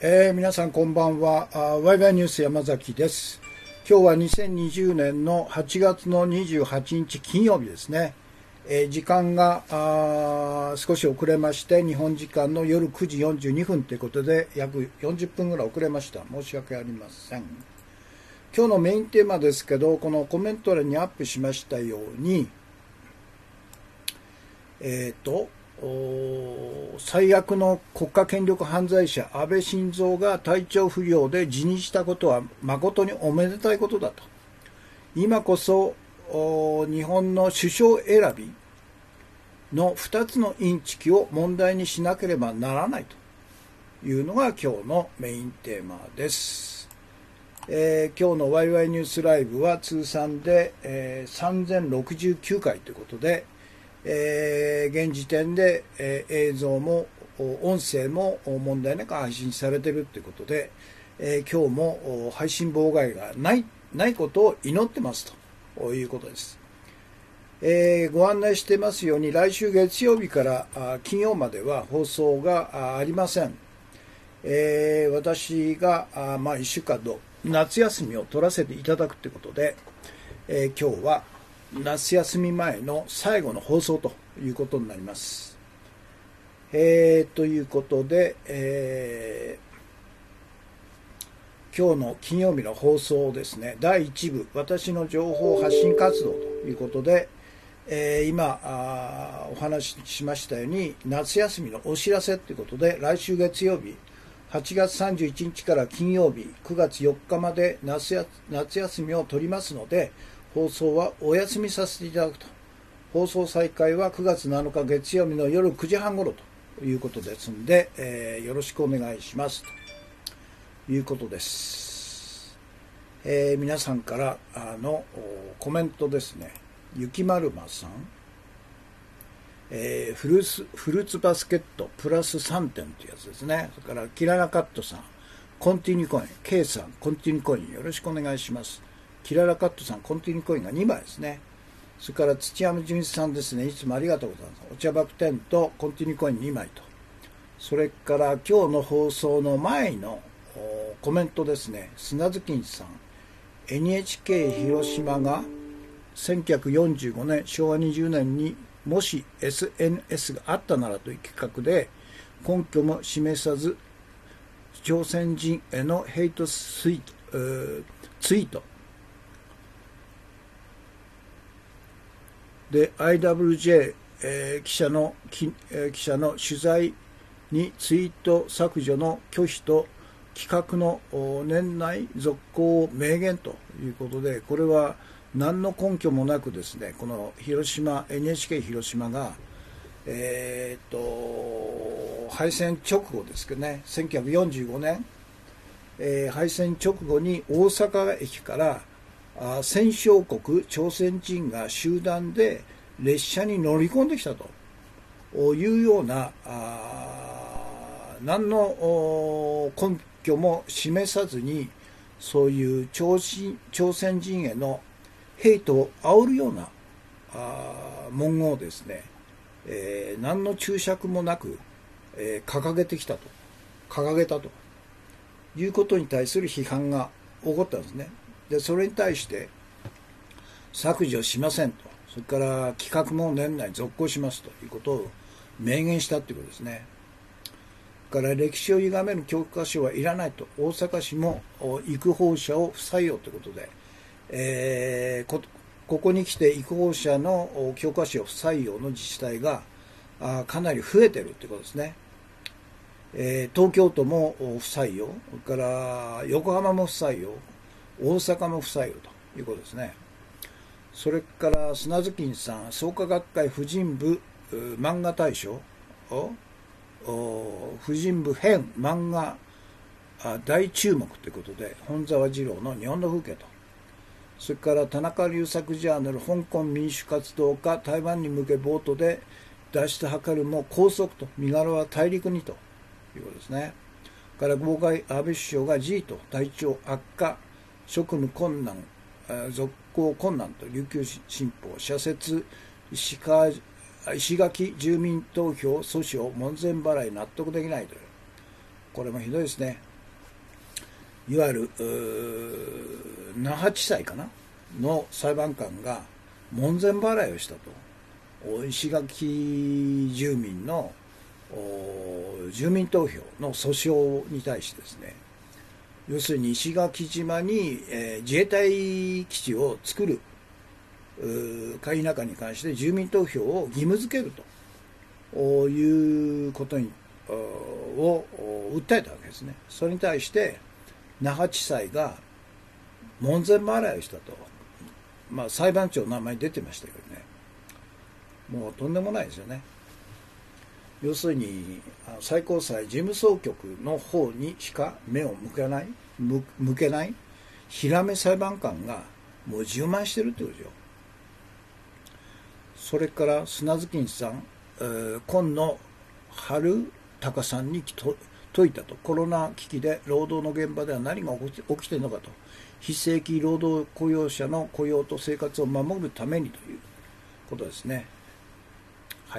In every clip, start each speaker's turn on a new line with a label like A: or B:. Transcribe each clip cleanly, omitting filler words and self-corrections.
A: 皆さんこんばんは。ワイワイニュース山崎です。今日は2020年の8月の28日金曜日ですね。時間が少し遅れまして、日本時間の夜9時42分ということで、約40分ぐらい遅れました。申し訳ありません。今日のメインテーマですけど、このコメント欄にアップしましたように、最悪の国家権力犯罪者安倍晋三が体調不良で辞任したことは誠におめでたいことだと。今こそ日本の首相選びの2つのインチキを問題にしなければならないというのが今日のメインテーマです。今日のワイワイニュースライブは通算で、3069回ということで、現時点で、映像も音声も問題なく配信されているということで、今日も配信妨害がないことを祈ってますということです。ご案内していますように、来週月曜日から金曜までは放送がありません。私が1週間の夏休みを取らせていただくということで、今日は夏休み前の最後の放送ということになります。ということで、今日の金曜日の放送ですね、第1部、私の情報発信活動ということで、今お話ししましたように、夏休みのお知らせということで、来週月曜日、8月31日から金曜日、9月4日まで夏休みを取りますので、放送はお休みさせていただくと。放送再開は9月7日月曜日の夜9時半頃ということですので、よろしくお願いしますということです。皆さんからのコメントですね。ゆきまるまさん、フルーツバスケットプラス3点というやつですね。それからキララカットさん、コンティニューコイン、K さん、コンティニューコインよろしくお願いします。キララカットさん、コンティニューコインが2枚ですね。それから土山純一さんですね。いつもありがとうございます。お茶爆10とコンティニューコイン2枚と。それから今日の放送の前のコメントですね。砂月さん、NHK 広島が1945年、昭和20年にもし SNS があったならという企画で、根拠も示さず、朝鮮人へのヘイトツイート、で IWJ、記者の取材にツイート削除の拒否と企画の年内続行を明言ということで、これは何の根拠もなくですね、このNHK 広島が、敗戦直後ですけどね、1945年、敗戦直後に大阪駅から戦勝国朝鮮人が集団で列車に乗り込んできたというような何の根拠も示さずに、そういう朝鮮人へのヘイトを煽るような文言をですね、何の注釈もなく、掲げたということに対する批判が起こったんですね。でそれに対して削除しませんと、それから企画も年内続行しますということを明言したということですね。それから歴史を歪める教科書はいらないと、大阪市も育法者を不採用ということで、ここに来て育法者の教科書不採用の自治体がかなり増えているということですね。東京都も不採用、それから横浜も不採用、大阪も不採用ということですね。それから砂月さん、創価学会婦人部漫画大賞、婦人部編漫画大注目ということで、本沢二郎の日本の風景と、それから田中龍作ジャーナル香港民主活動家台湾に向けボートで脱出図るも拘束と、身柄は大陸にということですね。から妨害、安倍首相が G と体調悪化、職務困難、続行困難と琉球新報、社説石垣住民投票訴訟門前払い納得できないという、これもひどいですね。 いわゆる那覇地裁かなの裁判官が門前払いをしたと、石垣住民の住民投票の訴訟に対してですね、要するに石垣島に自衛隊基地を作るか否かに関して住民投票を義務付けるということを訴えたわけですね。それに対して那覇地裁が門前払いをしたと、裁判長の名前出てましたけどね、もうとんでもないですよね。要するに最高裁事務総局の方にしか目を向けないヒラメ裁判官がもう充満してるってことですよ。それから砂月金さん、今野春隆さんに説いたと。コロナ危機で労働の現場では何が起きているのかと、非正規労働雇用者の雇用と生活を守るためにということですね。はい。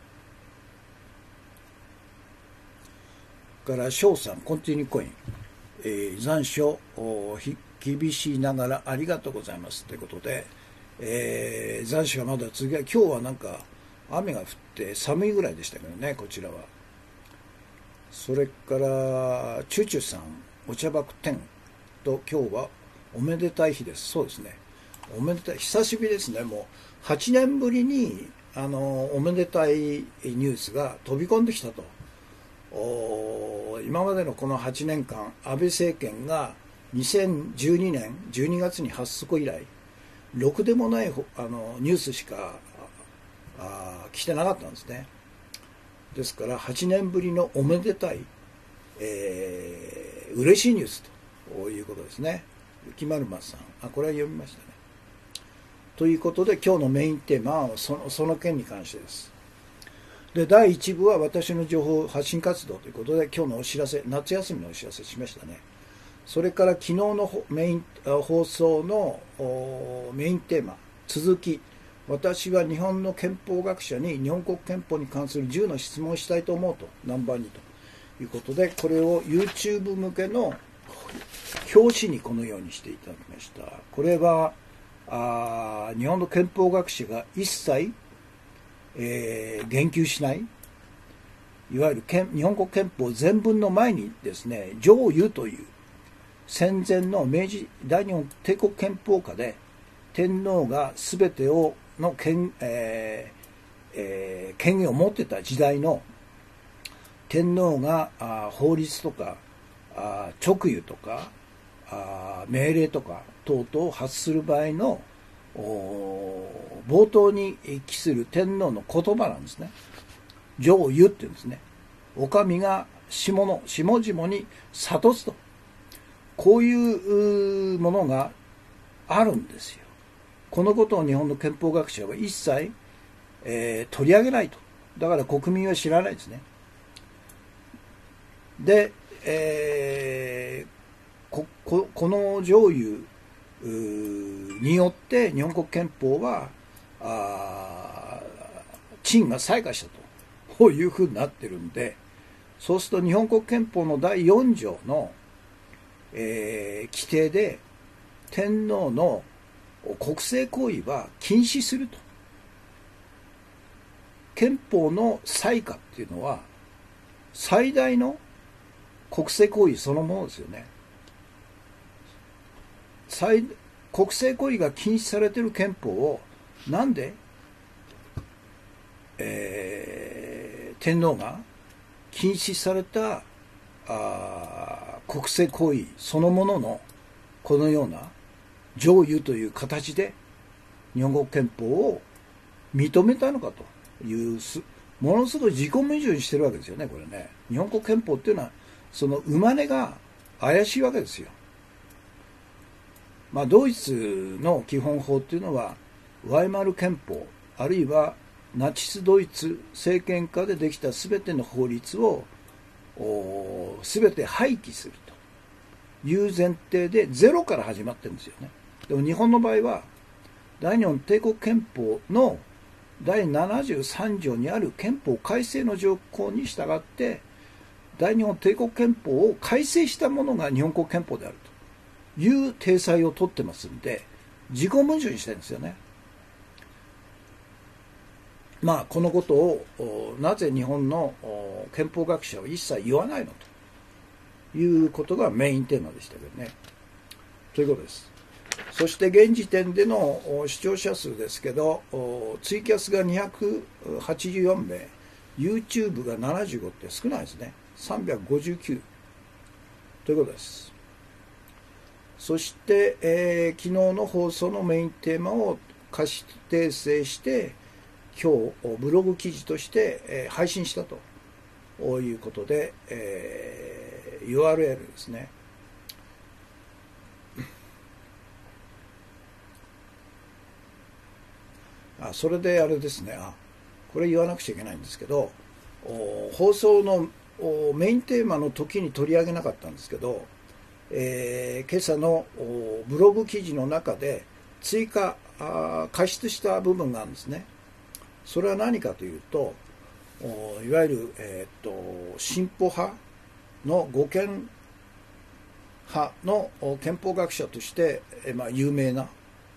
A: から翔さん、コンティニューコイン、残暑厳しいながらありがとうございますということで、残暑はまだ続き、今日はなんか雨が降って寒いぐらいでしたけどね、こちらは。それからチュチュさん、お茶爆天と、今日はおめでたい日です。そうですね、おめでたい、久しぶりですね。もう8年ぶりにおめでたいニュースが飛び込んできたと。今までのこの8年間、安倍政権が2012年12月に発足以来、ろくでもないニュースしか来てなかったんですね。ですから8年ぶりのおめでたい、嬉しいニュースということですね。雪丸松さん、これは読みましたね。ということで今日のメインテーマはその件に関してです。で、第1部は私の情報発信活動ということで、今日のお知らせ、夏休みのお知らせしましたね。それから昨日の放送のメインテーマ、続き、私は日本の憲法学者に日本国憲法に関する10の質問をしたいと思うと、ナンバー2ということで、これを YouTube 向けの表紙にこのようにしていただきました。これは日本の憲法学者が一切言及しない、いわゆる日本国憲法全文の前にですね、上諭という戦前の明治大日本帝国憲法下で天皇が全ての権限を持ってた時代の天皇が法律とか勅諭とか命令とか等々を発する場合の冒頭に記する天皇の言葉なんですね。上諭っていうんですね。お上が下々に諭すと、こういうものがあるんですよ。このことを日本の憲法学者は一切、取り上げないと。だから国民は知らないですね。で、この上諭によって日本国憲法は陳が採火したというふうになってるんで、そうすると日本国憲法の第4条の、規定で天皇の国政行為は禁止すると。憲法の採火っていうのは最大の国政行為そのものですよね。国政行為が禁止されている憲法をなんで、天皇が禁止された国政行為そのもののこのような上諭という形で日本国憲法を認めたのかというものすごい自己矛盾してるわけですよね、これね。日本国憲法っていうのはその生まれが怪しいわけですよ。ドイツの基本法っていうのはワイマル憲法、あるいはナチスドイツ政権下でできたすべての法律をすべて廃棄するという前提でゼロから始まってるんですよね。でも日本の場合は大日本帝国憲法の第73条にある憲法改正の条項に従って大日本帝国憲法を改正したものが日本国憲法であるという体裁を取ってますんで、自己矛盾してるんですよね。このことをなぜ日本の憲法学者は一切言わないのということがメインテーマでしたけどね。ということです。そして現時点での視聴者数ですけど、ツイキャスが284名、YouTube が75って少ないですね。359ということです。そして、昨日の放送のメインテーマを可視訂正して今日ブログ記事として、配信したということで、URL ですね。それであれですね、これ言わなくちゃいけないんですけど、放送のメインテーマの時に取り上げなかったんですけど、今朝のブログ記事の中で追加加筆した部分があるんですね。それは何かというと、いわゆる、進歩派の護憲派の憲法学者として、有名な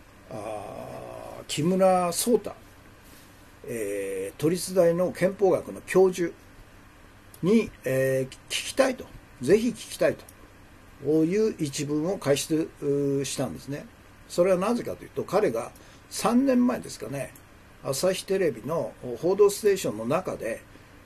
A: 木村草太、都立大の憲法学の教授に、聞きたいと、ぜひ聞きたいという一文を解説したんですね。それはなぜかというと、彼が3年前ですかね、朝日テレビの「報道ステーション」の中で、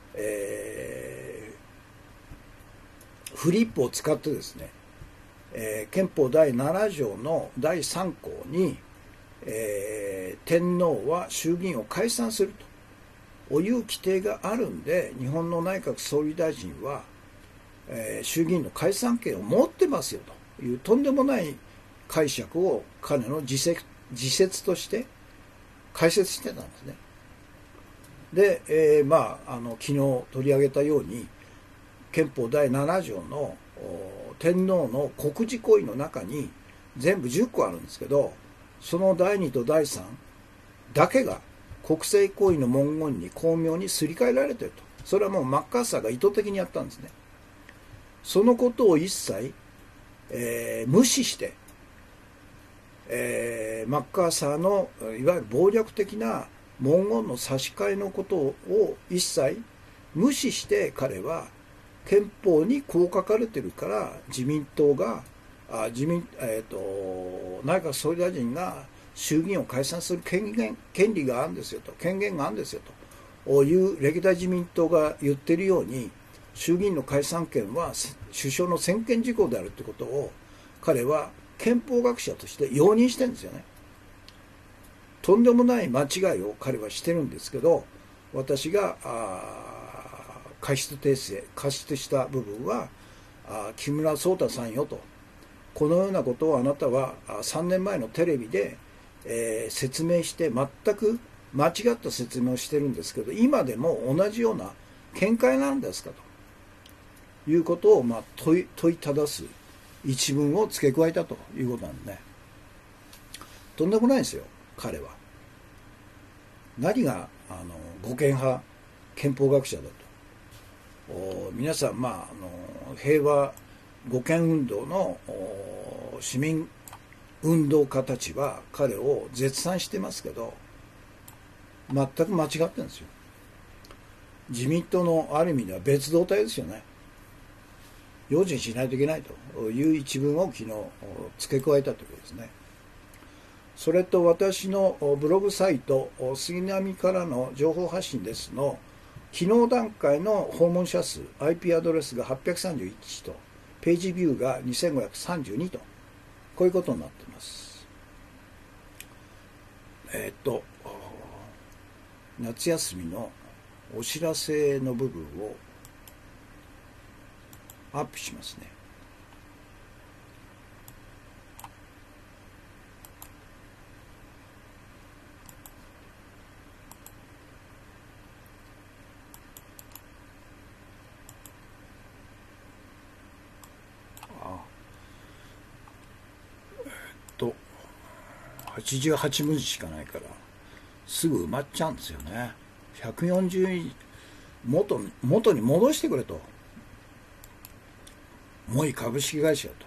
A: フリップを使ってですね、憲法第7条の第3項に、天皇は衆議院を解散するという規定があるんで、日本の内閣総理大臣は、衆議院の解散権を持ってますよというとんでもない解釈を彼の自説として解説してたんですね。で、昨日取り上げたように、憲法第7条の天皇の国事行為の中に全部10個あるんですけど、その第2と第3だけが国政行為の文言に巧妙にすり替えられていると。それはもうマッカーサーが意図的にやったんですね。そのことを一切、無視して、マッカーサーのいわゆる暴力的な文言の差し替えのことを一切無視して、彼は憲法にこう書かれてるから自民党が内閣総理大臣が衆議院を解散する権利があるんですよと、権限があるんですよという歴代自民党が言ってるように、衆議院の解散権は首相の専権事項であるということを彼は憲法学者として容認してるんですよね。とんでもない間違いを彼はしてるんですけど、私が過失した部分は木村草太さんよと、このようなことをあなたは3年前のテレビで、説明して全く間違った説明をしてるんですけど、今でも同じような見解なんですかということを問いただす一文を付け加えたということなんでね。とんでもないですよ、彼は。何が護憲派憲法学者だと。皆さん、平和護憲運動の市民運動家たちは彼を絶賛してますけど、全く間違ってるんですよ。自民党のある意味では別動隊ですよね。用心しないといけないという一文を昨日付け加えたということですね。それと私のブログサイト杉並からの情報発信ですの昨日段階の訪問者数 IP アドレスが831とページビューが2532と、こういうことになっています。夏休みのお知らせの部分をアップしますね。88文字しかないからすぐ埋まっちゃうんですよね。140元に戻してくれとモイ株式会社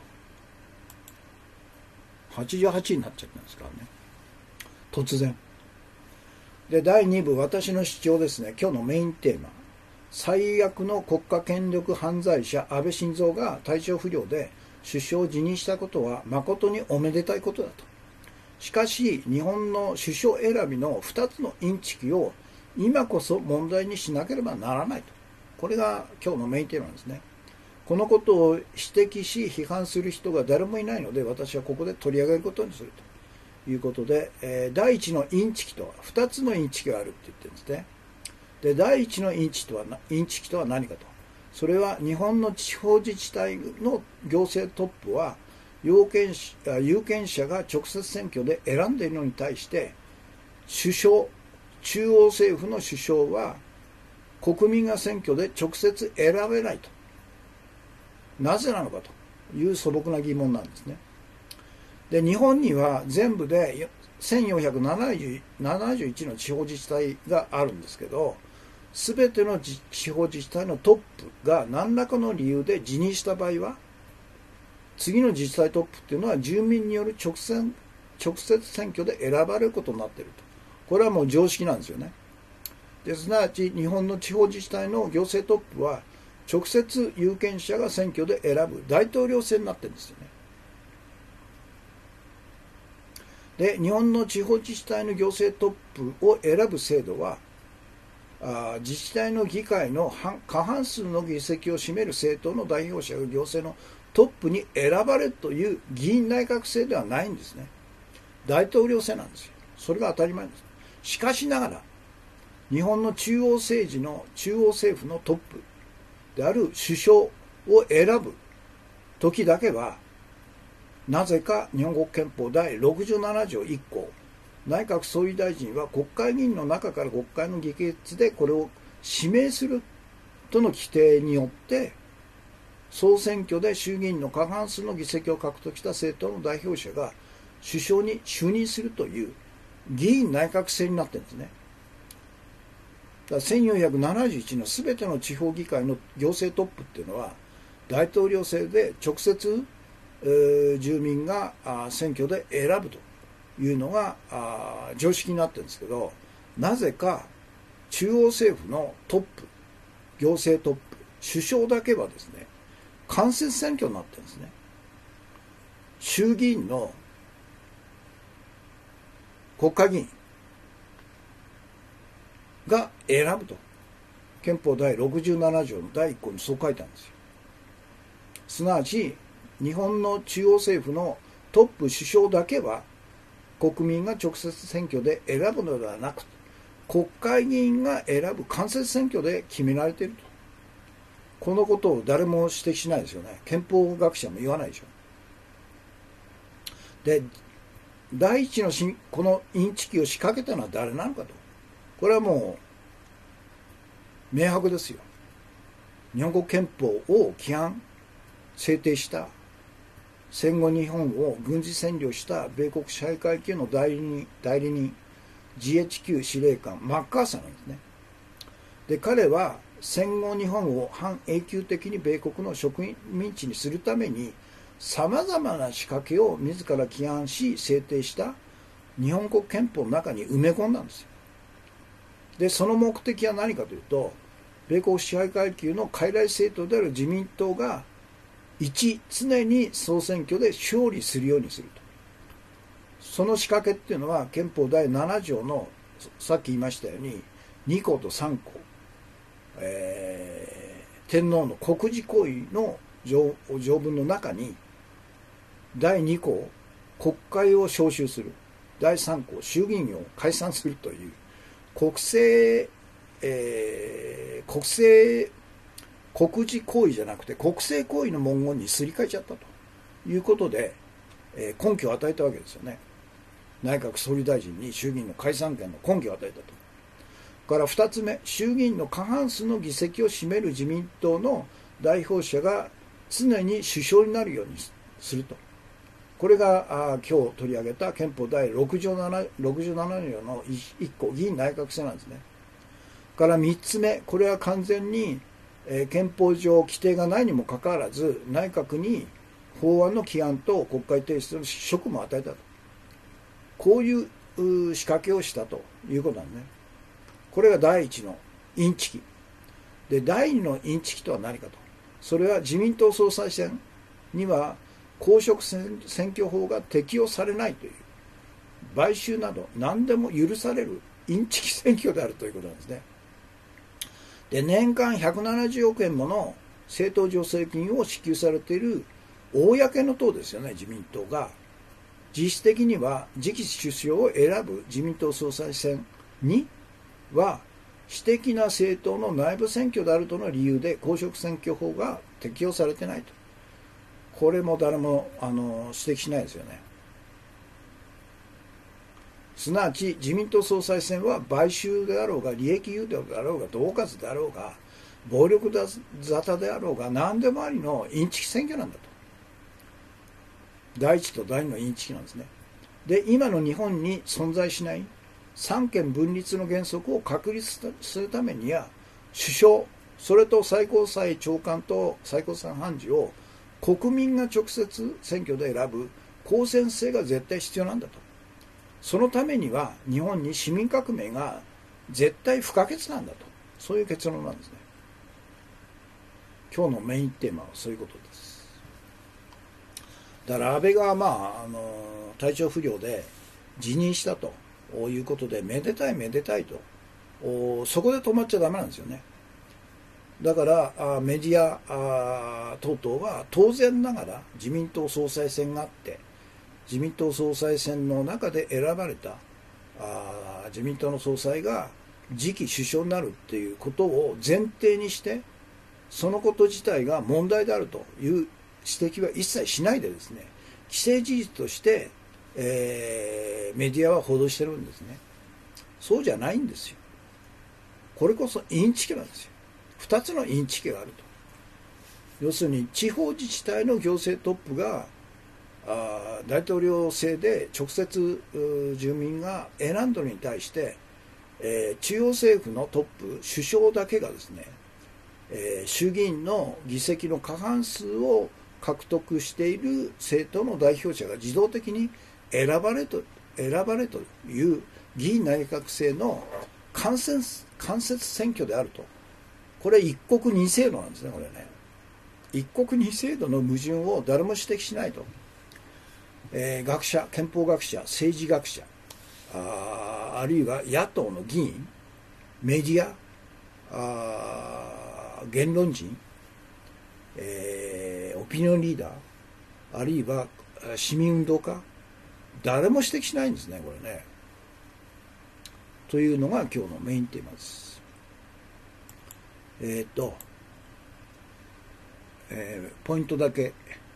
A: と88になっちゃったんですからね、突然で。第2部、私の主張ですね。今日のメインテーマ、最悪の国家権力犯罪者安倍晋三が体調不良で首相を辞任したことは誠におめでたいことだと。しかし日本の首相選びの2つのインチキを今こそ問題にしなければならないと。これが今日のメインテーマなんですね。このことを指摘し批判する人が誰もいないので、私はここで取り上げることにするということで、第一のインチキとは2つのインチキがあるって言ってるんですね。で、第一のインチキとは何かと。それは日本の地方自治体の行政トップは有権者が直接選挙で選んでいるのに対して中央政府の首相は国民が選挙で直接選べないと。なぜなのかという素朴な疑問なんですね。で、日本には全部で1471の地方自治体があるんですけど、すべての地方自治体のトップが何らかの理由で辞任した場合は、次の自治体トップっていうのは住民による直接選挙で選ばれることになっていると。これはもう常識なんですよね。ですなわち日本の地方自治体の行政トップは直接有権者が選挙で選ぶ大統領制になってるんですよね。で、日本の地方自治体の行政トップを選ぶ制度は、自治体の議会の過半数の議席を占める政党の代表者が行政のトップに選ばれるという議院内閣制ではないんですね。大統領制なんですよ。それが当たり前です。しかしながら、日本の中央政府のトップである首相を選ぶ時だけは、なぜか日本国憲法第67条1項、内閣総理大臣は国会議員の中から国会の議決でこれを指名するとの規定によって、総選挙で衆議院の過半数の議席を獲得した政党の代表者が首相に就任するという議員内閣制になってるんですね。だから1471のすべての地方議会の行政トップっていうのは大統領制で直接住民が選挙で選ぶというのが常識になってるんですけど、なぜか中央政府のトップ、行政トップ、首相だけはですね、間接選挙になってるんですね。衆議院の国会議員が選ぶと。憲法第67条の第1項にそう書いてあるんですよ。すなわち、日本の中央政府のトップ首相だけは国民が直接選挙で選ぶのではなく、国会議員が選ぶ間接選挙で決められていると。このことを誰も指摘しないですよね。憲法学者も言わないでしょ。で、第一のこのインチキを仕掛けたのは誰なのかと。これはもう明白ですよ。日本国憲法を規範制定した戦後日本を軍事占領した米国支配階級の代理人 GHQ 司令官マッカーサーなんですね。で、彼は戦後日本を半永久的に米国の植民地にするためにさまざまな仕掛けを自ら規範し制定した日本国憲法の中に埋め込んだんですよ。で、その目的は何かというと、米国支配階級の傀儡政党である自民党が常に総選挙で勝利するようにすると。その仕掛けっていうのは憲法第7条のさっき言いましたように2項と3項、天皇の国事行為の条文の中に第2項国会を召集する、第3項衆議院を解散するという国事行為じゃなくて国政行為の文言にすり替えちゃったということで、根拠を与えたわけですよね。内閣総理大臣に衆議院の解散権の根拠を与えたと。から2つ目、衆議院の過半数の議席を占める自民党の代表者が常に首相になるようにすると。これが今日取り上げた憲法第67条の1項議員内閣制なんですね。から3つ目、これは完全に、 憲法上規定がないにもかかわらず、内閣に法案の起案と国会提出の職務を与えたと。こういう仕掛けをしたということなんですね。これが第一のインチキ。で、第二のインチキとは何かと。それは自民党総裁選には公職選挙法が適用されないという、買収など何でも許されるインチキ選挙であるということなんですね。で、年間170億円もの政党助成金を支給されている公の党ですよね、自民党が。実質的には次期首相を選ぶ自民党総裁選には私的な政党の内部選挙であるとの理由で公職選挙法が適用されてないと。これも誰も指摘しないですよね。すなわち自民党総裁選は買収であろうが利益誘導であろうが恫喝であろうが暴力沙汰であろうが何でもありのインチキ選挙なんだと。第一と第二のインチキなんですね。で、今の日本に存在しない三権分立の原則を確立するためには、首相、それと最高裁長官と最高裁判事を国民が直接選挙で選ぶ公選制が絶対必要なんだと。そのためには日本に市民革命が絶対不可欠なんだと。そういう結論なんですね。今日のメインテーマはそういうことです。だから安倍が体調不良で辞任したということで、めでたいめでたいと、そこで止まっちゃダメなんですよね。だからメディア等々は当然ながら自民党総裁選があって、自民党総裁選の中で選ばれた自民党の総裁が次期首相になるっていうことを前提にして、そのこと自体が問題であるという指摘は一切しないでですね、既成事実として、メディアは報道してるんですね。そうじゃないんですよ。これこそインチキなんですよ。2つのインチキがあると。要するに地方自治体の行政トップが大統領制で直接住民が選んだのに対して、中央政府のトップ、首相だけがですね、衆議院の議席の過半数を獲得している政党の代表者が自動的に選ばれという議院内閣制の間接選挙であると。これ一国二制度なんですね、これね。一国二制度の矛盾を誰も指摘しないと。学者、憲法学者、政治学者、あるいは野党の議員、メディア、言論人、オピニオンリーダー、あるいは市民運動家、誰も指摘しないんですね、これね。というのが今日のメインテーマです。ポイントだけ。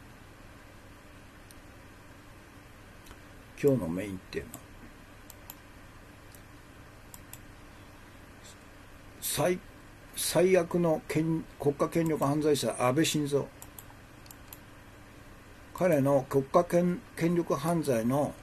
A: 今日のメインテーマ。最悪の国家権力犯罪者、安倍晋三。彼の国家権力犯罪の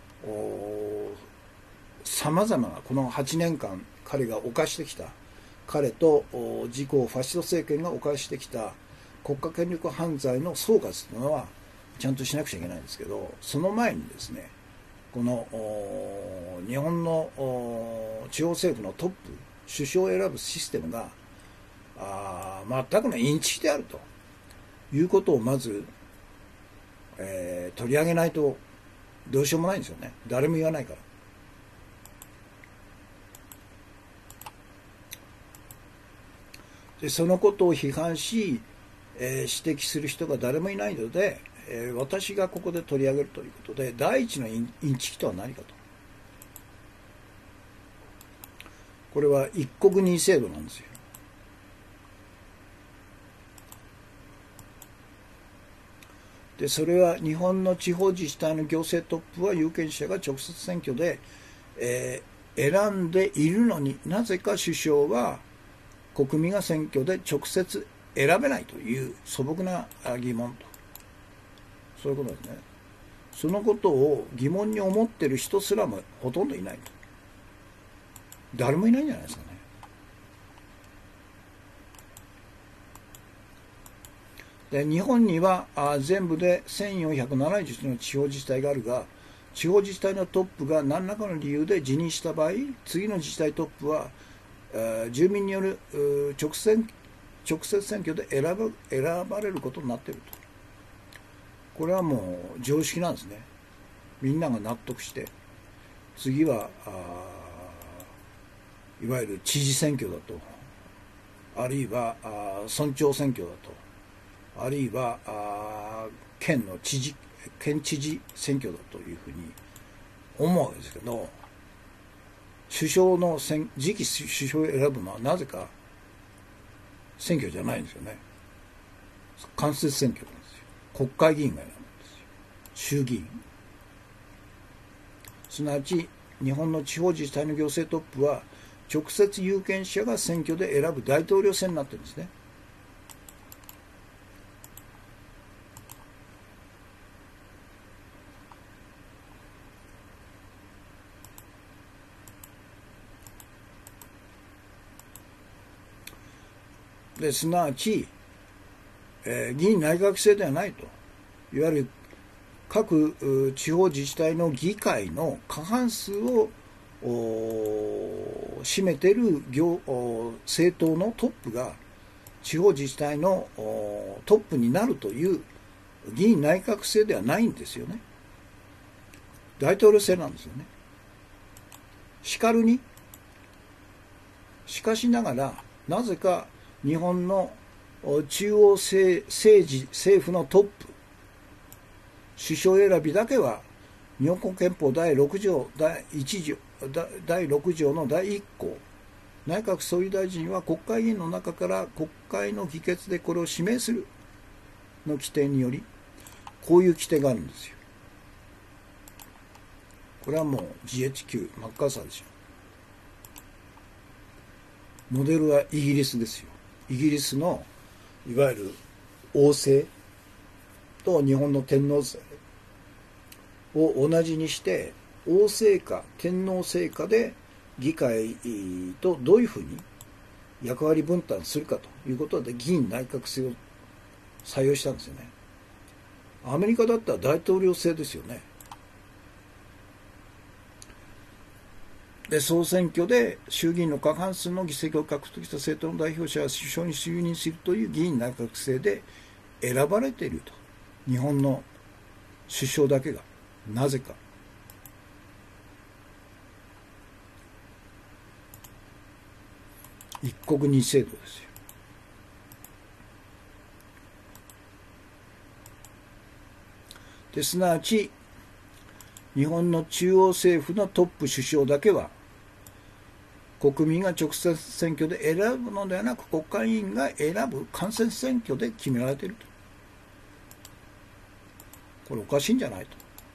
A: さまざまなこの8年間彼が犯してきた、彼と自公ファシスト政権が犯してきた国家権力犯罪の総括というのはちゃんとしなくちゃいけないんですけど、その前にですね、この日本の地方政府のトップ、首相を選ぶシステムが全くのインチキであるということをまず、取り上げないとどうしようもないんですよね。誰も言わないから。でそのことを批判し、指摘する人が誰もいないので、私がここで取り上げるということで、第一のインチキとは何かと。これは一国二制度なんですよ。でそれは日本の地方自治体の行政トップは有権者が直接選挙で、選んでいるのに、なぜか首相は国民が選挙で直接選べないという素朴な疑問と。そういうことですね。そのことを疑問に思っている人すらもほとんどいないと。誰もいないんじゃないですかね。 で日本には全部で1471の地方自治体があるが、地方自治体のトップが何らかの理由で辞任した場合、次の自治体トップは住民による直接選挙で選ばれることになっていると。これはもう常識なんですね。みんなが納得して、次はいわゆる知事選挙だと、あるいは村長選挙だと、あるいは県知事選挙だというふうに思うわけですけど、次期首相を選ぶのはなぜか選挙じゃないんですよね。間接選挙なんですよ。国会議員が選ぶんですよ。衆議院。すなわち日本の地方自治体の行政トップは直接有権者が選挙で選ぶ大統領選になってるんですね。ですなわち、議員内閣制ではないと。いわゆる各地方自治体の議会の過半数を占めている政党のトップが地方自治体のトップになるという議員内閣制ではないんですよね。大統領制なんですよね。しかるに、しかしながら、なぜか日本の中央政府のトップ、首相選びだけは日本国憲法第6条の第1項、内閣総理大臣は国会議員の中から国会の議決でこれを指名するの規定により、こういう規定があるんですよ。これはもう GHQ マッカーサーですよ。モデルはイギリスですよ。イギリスのいわゆる王政と日本の天皇制を同じにして、王政下天皇制下で議会とどういうふうに役割分担するかということで議員内閣制を採用したんですよね。アメリカだったら大統領制ですよね。で総選挙で衆議院の過半数の議席を獲得した政党の代表者は首相に就任するという議員内閣制で選ばれていると。日本の首相だけがなぜか。一国二制度ですよ。ですなわち日本の中央政府のトップ首相だけは国民が直接選挙で選ぶのではなく、国会議員が選ぶ間接選挙で決められていると。これおかしいんじゃない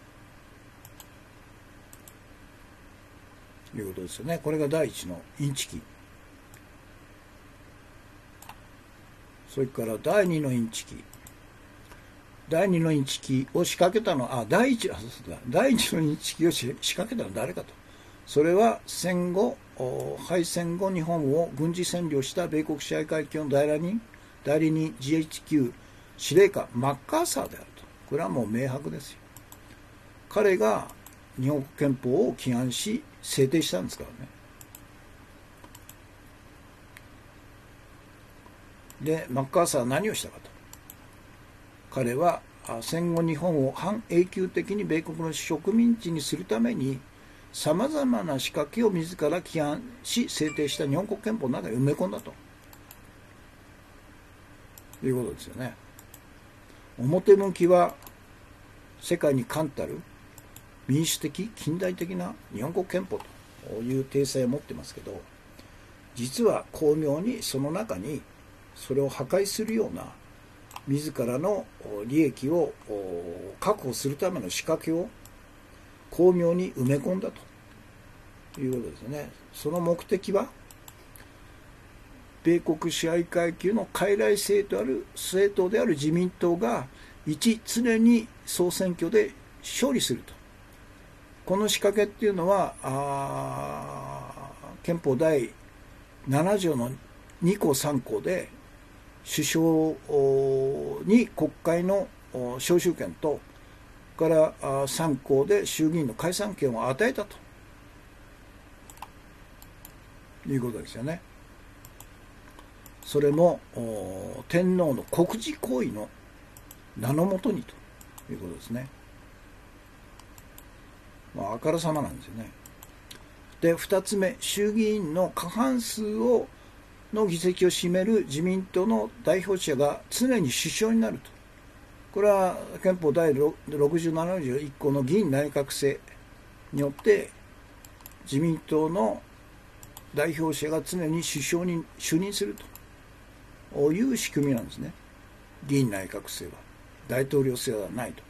A: ということですよね。これが第一のインチキ。それから第二のインチキ。第二のインチキを仕掛けたのは、第一のインチキを仕掛けたのは誰かと。それは敗戦後日本を軍事占領した米国支配階級の代理人 GHQ 司令官マッカーサーであると。これはもう明白ですよ。彼が日本国憲法を規範し制定したんですからね。でマッカーサーは何をしたかと。彼は戦後日本を半永久的に米国の植民地にするためにさまざまな仕掛けを自ら規範し制定した日本国憲法の中に埋め込んだということですよね。表向きは世界に冠たる民主的近代的な日本国憲法という体裁を持ってますけど、実は巧妙にその中にそれを破壊するような自らの利益を確保するための仕掛けを巧妙に埋め込んだということですね。その目的は米国支配階級の傀儡政党である自民党が常に総選挙で勝利すると。この仕掛けっていうのは憲法第7条の2項3項で首相に国会の召集権と、から3項で衆議院の解散権を与えたということですよね。それも天皇の国事行為の名のもとにということですね。あからさまなんですよね。で、2つ目、衆議院の過半数の議席を占める自民党の代表者が常に首相になると。これは憲法第67条1項の議院内閣制によって自民党の代表者が常に首相に就任するという仕組みなんですね。議院内閣制は大統領制はないと。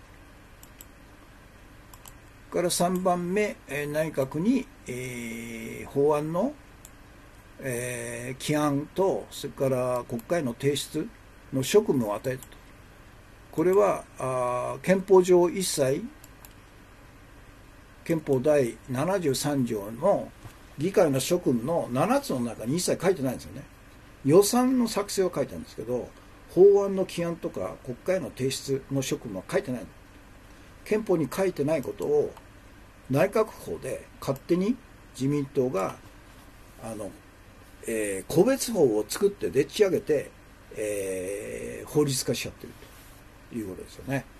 A: から3番目、内閣に、法案の、起案と、それから国会の提出の職務を与えると。これは憲法上一切、憲法第73条の議会の職務の7つの中に一切書いてないんですよね。予算の作成は書いてあるんですけど、法案の起案とか国会の提出の職務は書いてない。憲法に書いてないことを内閣法で勝手に自民党が個別法を作ってでっち上げて、法律化しちゃってるということですよね。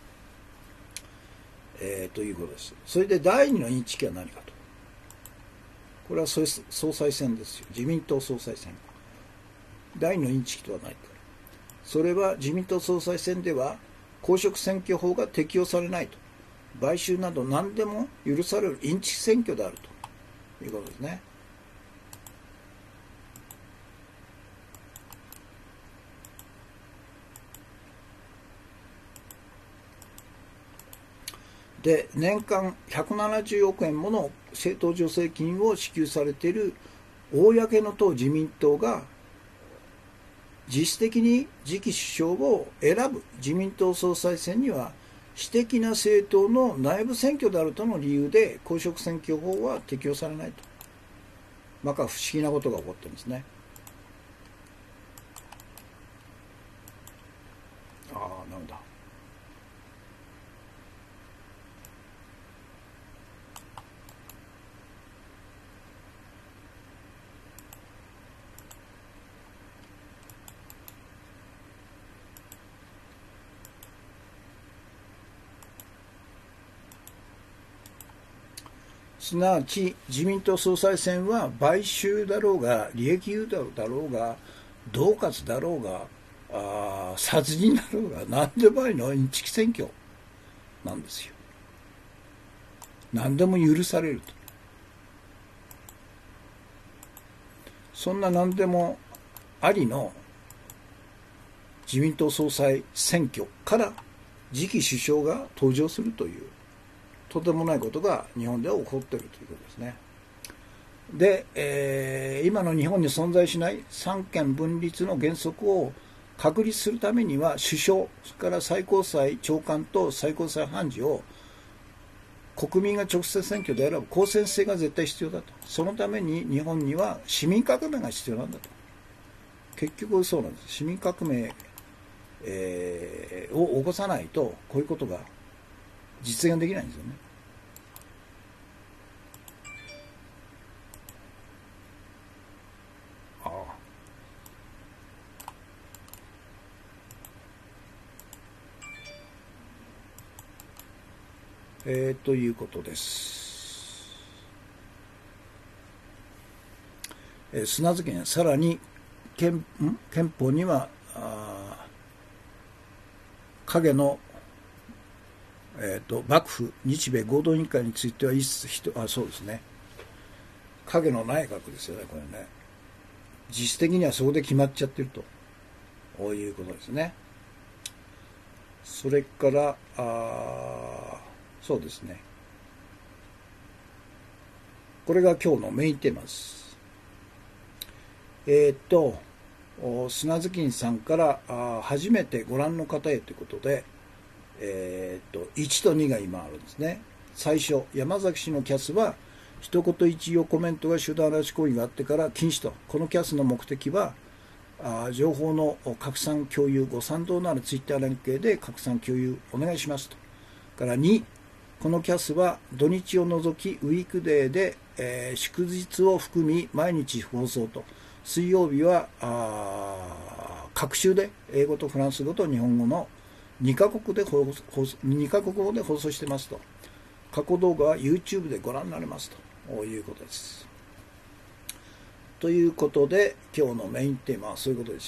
A: ということです。それで第2のインチキは何かと。これは総裁選ですよ。自民党総裁選。第2のインチキとは何か。それは自民党総裁選では公職選挙法が適用されないと。買収など何でも許されるインチキ選挙であるということですね。で、年間170億円もの政党助成金を支給されている公の党自民党が実質的に次期首相を選ぶ自民党総裁選には私的な政党の内部選挙であるとの理由で公職選挙法は適用されないと。まか不思議なことが起こってるんですね。なんだ。すなわち自民党総裁選は買収だろうが利益誘導だろうが恫喝だろうが殺人だろうが何でもありのインチキ選挙なんですよ。何でも許されると。そんな何でもありの自民党総裁選挙から次期首相が登場するというとてもないことが日本では起こっているということですね。で、今の日本に存在しない三権分立の原則を確立するためには首相、それから最高裁長官と最高裁判事を国民が直接選挙で選ぶ公正性が絶対必要だと。そのために日本には市民革命が必要なんだと。結局そうなんです。市民革命、を起こさないとこういうことが実現できないんですよね。ということです。砂漬けにさらに憲法には影の幕府日米合同委員会についてはそうですね、影の内閣ですよね、これね。実質的にはそこで決まっちゃってるということですね。それからそうですね、これが今日のメインテーマです。砂ずきんさんから初めてご覧の方へということで、1と2が今あるんですね。最初、山崎氏のキャスは一言一行コメントが集団拉致行為があってから禁止と。このキャスの目的は情報の拡散共有、ご賛同ならツイッター連携で拡散共有お願いしますと。から2、このキャスは土日を除きウィークデーで、祝日を含み毎日放送と、水曜日は各週で英語とフランス語と日本語の2カ国語で放送してますと。過去動画は YouTube でご覧になれますということです。ということで今日のメインテーマはそういうことでした。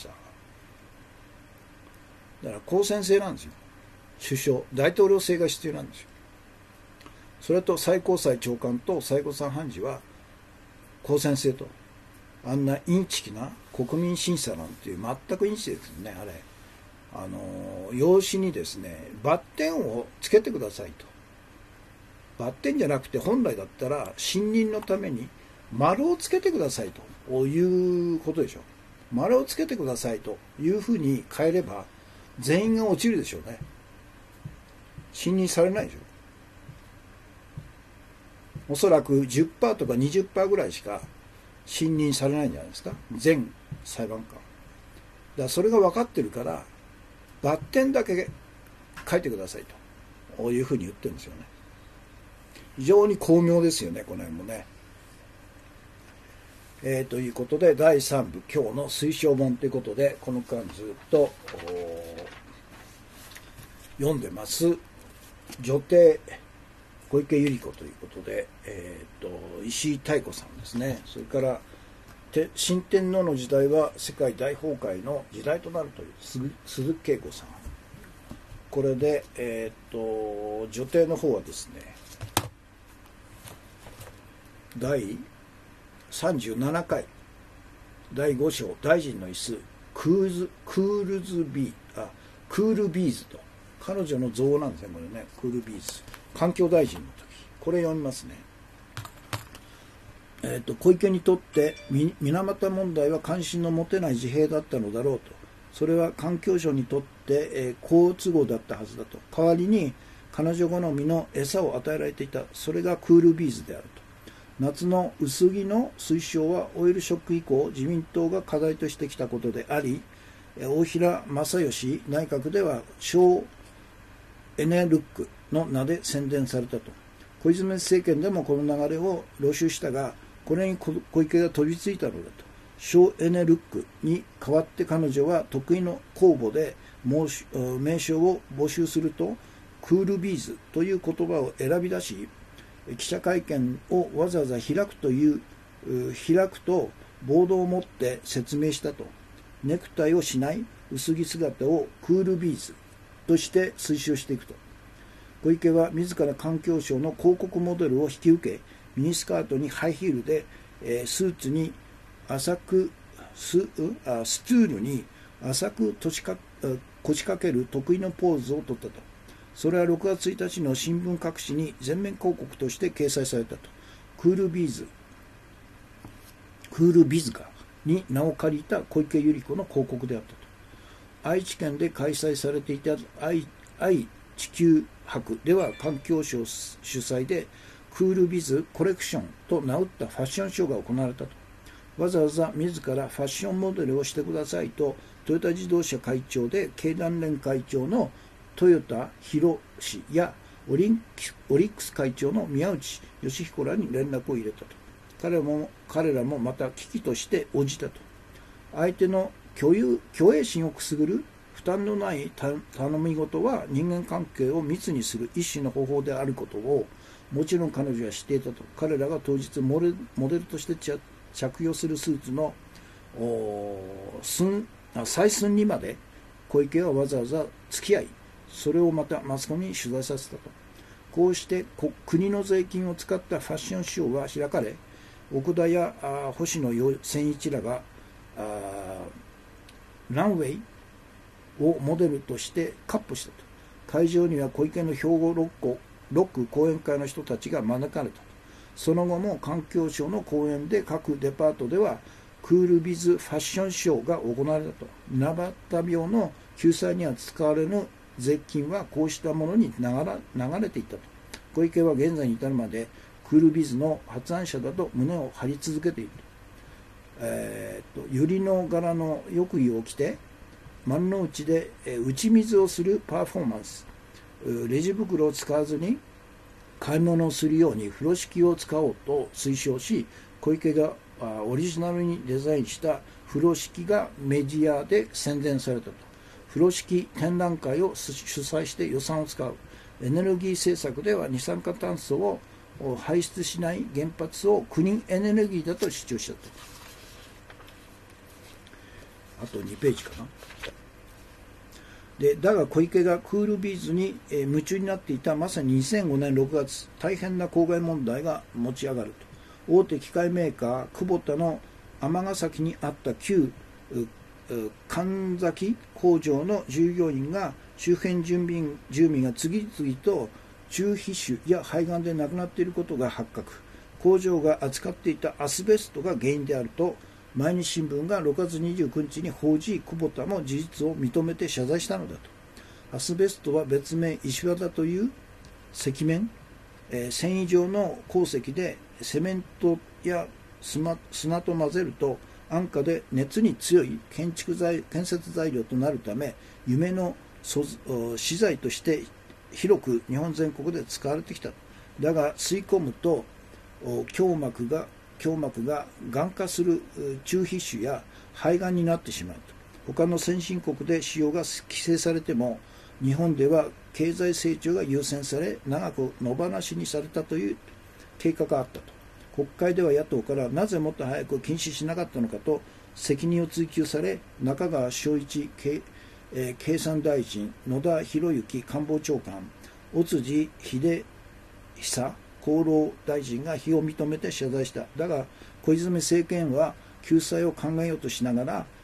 A: だから公選制なんですよ。首相、大統領制が必要なんですよ。それと最高裁長官と最高裁判事は公選制と、あんなインチキな国民審査なんていう全くインチキですね。あれ用紙にですねバッテンをつけてくださいと。バッテンじゃなくて本来だったら信任のために丸をつけてくださいということでしょ。丸をつけてくださいというふうに変えれば全員が落ちるでしょうね。信任されないでしょ。おそらく 10% とか 20% ぐらいしか信任されないんじゃないですか、全裁判官。だからそれが分かってるからバッテンだけ書いてくださいというふうに言ってるんですよね。非常に巧妙ですよね、この辺もね。ということで第3部、今日の推奨本ということでこの間ずっと読んでます女帝小池百合子ということで、石井妙子さんですね。それから新天皇の時代は世界大崩壊の時代となるという鈴木恵子さん。これで、女帝の方はですね第37回第5章大臣の椅子クールビーズと、彼女の造語なんですね、これね。クールビーズ、環境大臣の時、これ読みますね。小池にとって水俣問題は関心の持てない事弊だったのだろうと。それは環境省にとって、好都合だったはずだと。代わりに彼女好みの餌を与えられていた。それがクールビーズであると。夏の薄着の推奨はオイルショック以降自民党が課題としてきたことであり、大平正義内閣では省エネルックの名で宣伝されたと。小泉政権でもこの流れを踏襲したが、これに小池が飛びついたのだと。省エネルックに代わって彼女は得意の公募で名称を募集すると、クールビーズという言葉を選び出し、記者会見をわざわざ開くとボードを持って説明したと。ネクタイをしない薄着姿をクールビーズとして推奨していくと。小池は自ら環境省の広告モデルを引き受け、ミニスカートにハイヒールで、スーツにスツールに浅く腰掛ける得意のポーズをとったと。それは6月1日の新聞各紙に全面広告として掲載されたと。クールビズかに名を借りた小池百合子の広告であったと。愛知県で開催されていた愛地球博では環境省主催でクールビズコレクションと名打ったファッションショーが行われたと。わざわざ自らファッションモデルをしてくださいとトヨタ自動車会長で経団連会長の豊田博氏やオリックス会長の宮内義彦らに連絡を入れたと。彼らもまた危機として応じたと。相手の虚栄心をくすぐる負担のない頼み事は人間関係を密にする一種の方法であることをもちろん彼女は知っていたと。彼らが当日モデルとして着用するスーツの採寸にまで小池はわざわざ付き合い、それをまたマスコミに取材させたと。こうして国の税金を使ったファッションショーが開かれ、奥田や星野千一らがランウェイをモデルとして闊歩したと。会場には小池の兵庫6区講演会の人たちが招かれたと。その後も環境省の講演で各デパートではクールビズファッションショーが行われたと。水俣病の救済には使われぬ税金はこうしたものに流れていったと。小池は現在に至るまでクールビズの発案者だと胸を張り続けていると。 百合の柄の浴衣を着て丸の内で打ち水をするパフォーマンス、レジ袋を使わずに買い物をするように風呂敷を使おうと推奨し、小池がオリジナルにデザインした風呂敷がメディアで宣伝されたと。風呂敷展覧会を主催して予算を使う。エネルギー政策では二酸化炭素を排出しない原発をクリーンエネルギーだと主張したと。あと2ページかな。だが小池がクールビーズに夢中になっていたまさに2005年6月、大変な公害問題が持ち上がると。大手機械メーカークボタの尼崎にあった旧神崎工場の従業員が周辺住民が次々と中皮腫や肺がんで亡くなっていることが発覚。工場が扱っていたアスベストが原因であると毎日新聞が6月29日に報じ、クボタも事実を認めて謝罪したのだと。アスベストは別名石綿という石面、繊維状の鉱石でセメントや砂と混ぜると安価で熱に強い建設材料となるため、夢の資材として広く日本全国で使われてきた。だが吸い込むと胸膜ががん化する中皮腫や肺がんになってしまうと。他の先進国で使用が規制されても日本では経済成長が優先され長く野放しにされたという経過があったと。国会では野党からなぜもっと早く禁止しなかったのかと責任を追及され、中川昭一経産大臣、野田博之官房長官、尾辻秀久厚労大臣が非を認めて謝罪した。だが小泉政権は救済を考えるとしながら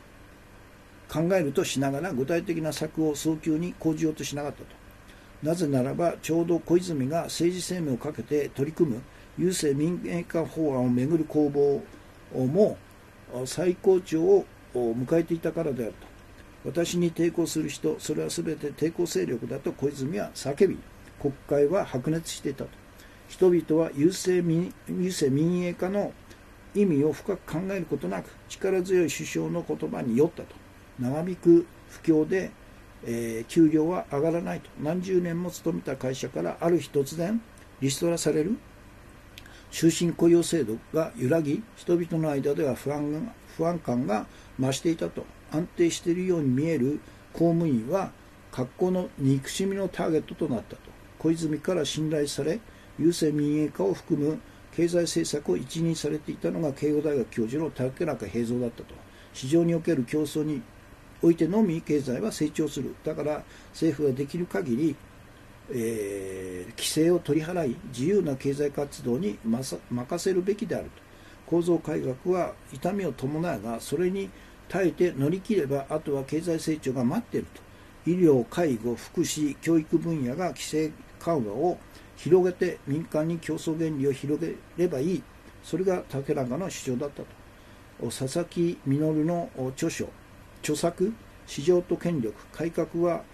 A: 具体的な策を早急に講じようとしなかったと。なぜならばちょうど小泉が政治生命をかけて取り組む郵政民営化法案をめぐる攻防も最高潮を迎えていたからであると。私に抵抗する人、それは全て抵抗勢力だと小泉は叫び、国会は白熱していたと。人々は郵政民営化の意味を深く考えることなく力強い首相の言葉に酔ったと。長引く不況で、給料は上がらないと。何十年も勤めた会社からある日突然リストラされる。終身雇用制度が揺らぎ、人々の間では不安感が増していたと。安定しているように見える公務員は格好の憎しみのターゲットとなったと。小泉から信頼され郵政民営化を含む経済政策を一任されていたのが慶応大学教授の竹中平蔵だったと。市場における競争においてのみ経済は成長する。だから政府はできる限り、規制を取り払い自由な経済活動に任せるべきであると。構造改革は痛みを伴うがそれに耐えて乗り切ればあとは経済成長が待っていると。医療、介護、福祉、教育分野が規制緩和を広げて民間に競争原理を広げればいい。それが竹中の主張だったと。佐々木実の著作市場と権力改革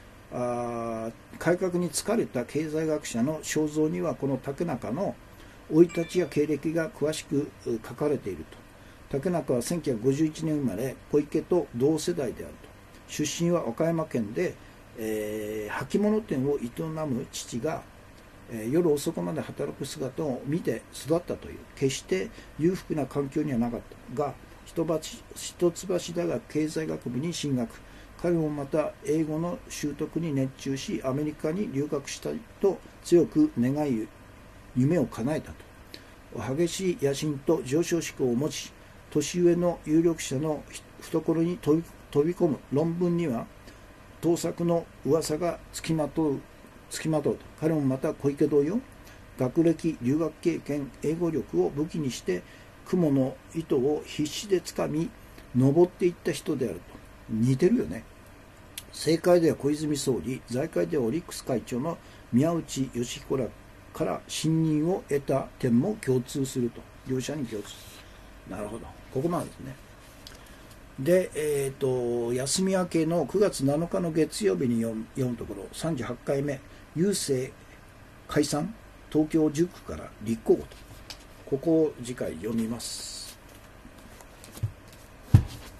A: に疲れた経済学者の肖像にはこの竹中の生い立ちや経歴が詳しく書かれていると。竹中は1951年生まれ、小池と同世代であると。出身は和歌山県で、履物店を営む父が夜遅くまで働く姿を見て育ったという。決して裕福な環境にはなかったが一橋大学経済学部に進学。彼もまた英語の習得に熱中しアメリカに留学したいと強く願い夢を叶えたと。激しい野心と上昇志向を持ち年上の有力者の懐に飛び込む論文には盗作の噂がつきまとうと。彼もまた小池同様学歴、留学経験、英語力を武器にして雲の糸を必死でつかみ登っていった人であると。似てるよね。政界では小泉総理、財界ではオリックス会長の宮内義彦らから信任を得た点も共通すると。両者に共通。なるほど。ここまでですね。で、休み明けの9月7日の月曜日に読むところ、38回目、郵政解散、東京10区から立候補と。ここを次回読みます。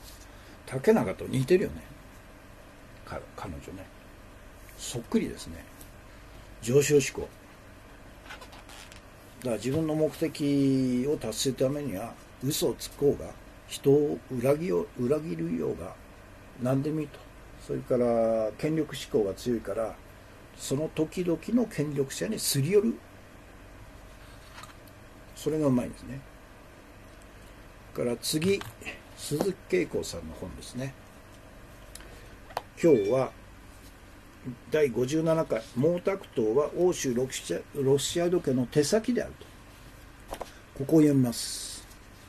A: 竹中と似てるよね。彼女ね。そっくりですね。上昇志向。だから自分の目的を達成するためには、嘘をつこうが、人を裏切るようが、何でもいいと。それから、権力志向が強いから、その時々の権力者にすり寄る。それがうまいんですね。から次、鈴木恵子さんの本ですね。今日は第57回毛沢東は欧州ロシア時計の手先であると。ここを読みます。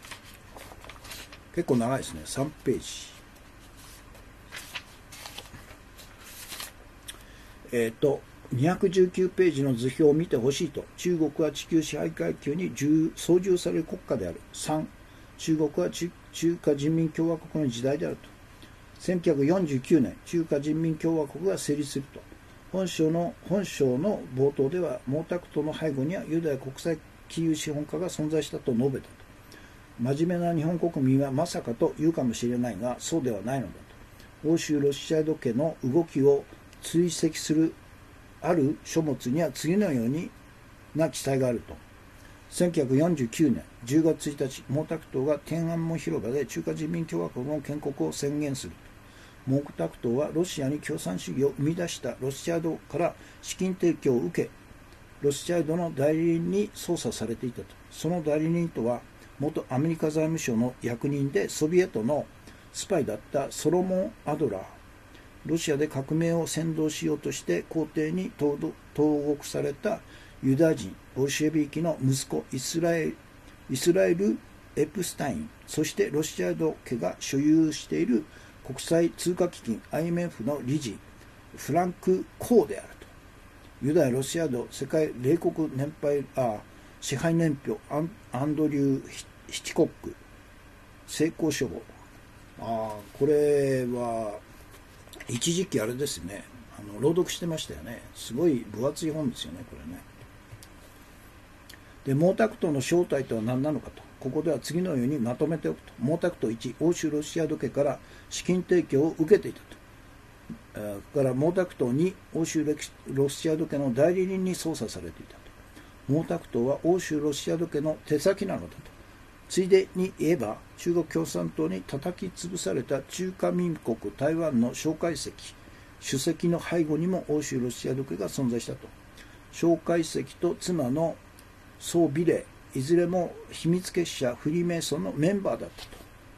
A: 結構長いですね。3ページ。219ページの図表を見てほしいと。中国は地球支配階級に操縦される国家である。3、中国は中華人民共和国の時代であると。1949年、中華人民共和国が成立すると。本章の冒頭では、毛沢東の背後にはユダヤ国際金融資本家が存在したと述べたと。真面目な日本国民はまさかと言うかもしれないが、そうではないのだと。欧州ロシア時計の動きを追跡するある書物には次のような記載があると。1949年10月1日、毛沢東が天安門広場で中華人民共和国の建国を宣言すると。毛沢東はロシアに共産主義を生み出したロシアドから資金提供を受け、ロシアドの代理人に操作されていたと。その代理人とは、元アメリカ財務省の役人でソビエトのスパイだったソロモン・アドラー。ロシアで革命を扇動しようとして皇帝に投獄されたユダヤ人ボルシェビキの息子イスラエル・エプスタイン、そしてロシアド家が所有している国際通貨基金 IMF の理事フランク・コーであると。ユダヤ・ロシアド世界冷酷支配年表アンドリュー・ヒチコック成功書簿。これは一時期あれですね、朗読してましたよね。すごい分厚い本ですよね、これね。で、毛沢東の正体とは何なのかと。ここでは次のようにまとめておくと。毛沢東1、欧州ロシア時計から資金提供を受けていたと。から毛沢東2、欧州ロシア時計の代理人に操作されていたと。毛沢東は欧州ロシア時計の手先なのだと。ついでに言えば、中国共産党に叩き潰された中華民国台湾の蒋介石主席の背後にも欧州ロシア時計が存在したと。蒋介石と妻の宋美齢、いずれも秘密結社フリーメイソンのメンバーだったと。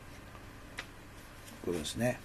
A: これですね。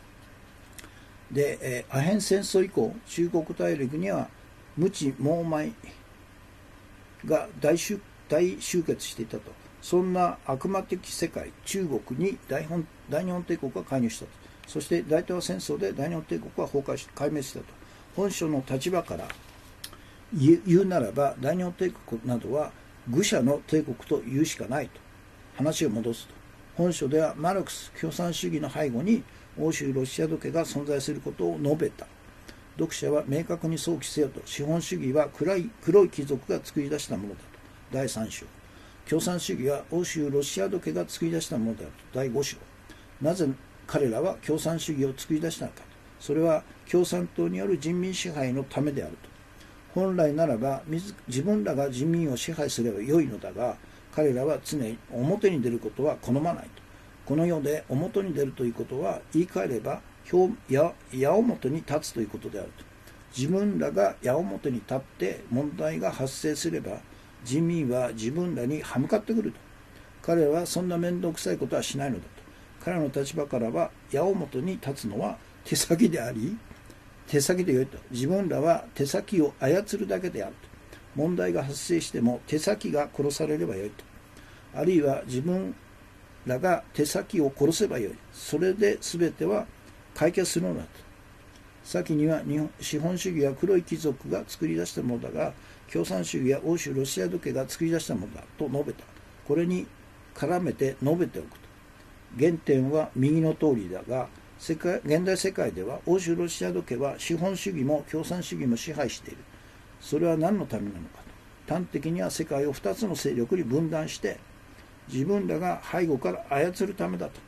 A: で、アヘン戦争以降、中国大陸には無知猛昧が大集結していたと。そんな悪魔的世界、中国に大日本帝国が介入したと。そして大東亜戦争で大日本帝国は崩壊し壊滅したと。本書の立場から言うならば、大日本帝国などは愚者の帝国と言うしかないと。話を戻すと。本書ではマルクス共産主義の背後に欧州ロシア時計が存在することを述べた。読者は明確に想起せよと。資本主義は黒い貴族が作り出したものだと。第3章。共産主義は欧州ロシア時計が作り出したものであると。第5章。なぜ彼らは共産主義を作り出したのかと。それは共産党による人民支配のためであると。本来ならば自分らが人民を支配すればよいのだが、彼らは常に表に出ることは好まないと。この世で表に出るということは、言い換えれば矢面に立つということであると。自分らが矢面に立って問題が発生すれば、人民は自分らに歯向かってくると。彼らはそんな面倒くさいことはしないのだと。彼らの立場からは矢面に立つのは手先であり、手先でよいと。自分らは手先を操るだけであると。問題が発生しても手先が殺されればよいと。あるいは自分らが手先を殺せばよい。それで全ては解決するのだと。先には資本主義は黒い貴族が作り出したものだが、共産主義や欧州ロシア時計が作り出したものだと述べた。これに絡めて述べておくと。原点は右の通りだが、現代世界では欧州ロシア時計は資本主義も共産主義も支配している。それは何のためなのかと。端的には世界を2つの勢力に分断して、自分らが背後から操るためだと。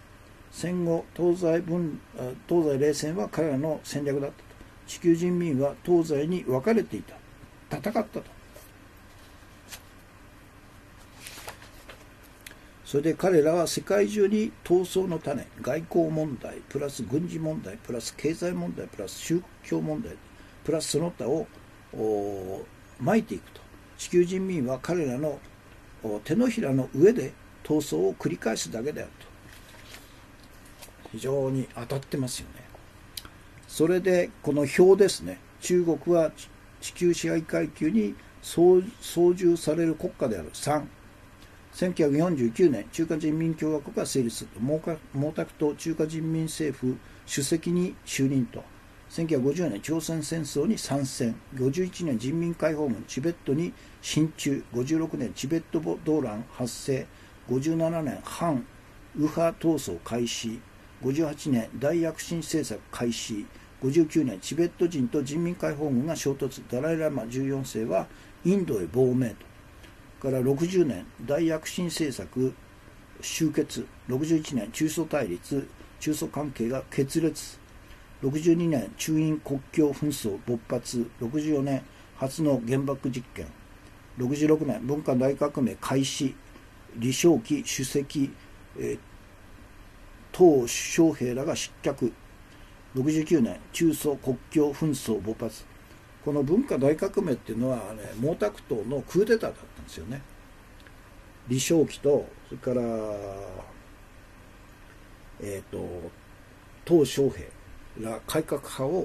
A: 戦後東西冷戦は彼らの戦略だったと。地球人民は東西に分かれていた、戦ったと。それで彼らは世界中に闘争の種、外交問題プラス軍事問題プラス経済問題プラス宗教問題プラスその他をまいていくと。地球人民は彼らの手のひらの上で闘争を繰り返すだけであると。非常に当たってますよね。それでこの表ですね。中国は地球支配階級に操縦される国家である。3、1949年中華人民共和国が成立すると。毛沢東中華人民政府主席に就任と。1950年朝鮮戦争に参戦。51年人民解放軍チベットに進駐。56年チベット動乱発生。57年反右派闘争開始。58年大躍進政策開始。59年チベット人と人民解放軍が衝突。ダライラマ14世はインドへ亡命と。から60年大躍進政策終結。61年中ソ対立、中ソ関係が決裂。62年中印国境紛争勃発。64年初の原爆実験。66年文化大革命開始。李承帰主席、鄧小平らが失脚。69年中ソ国境紛争勃発。この文化大革命っていうのは、毛沢東のクーデターだったんですよね。李承帰とそれから鄧小平ら改革派を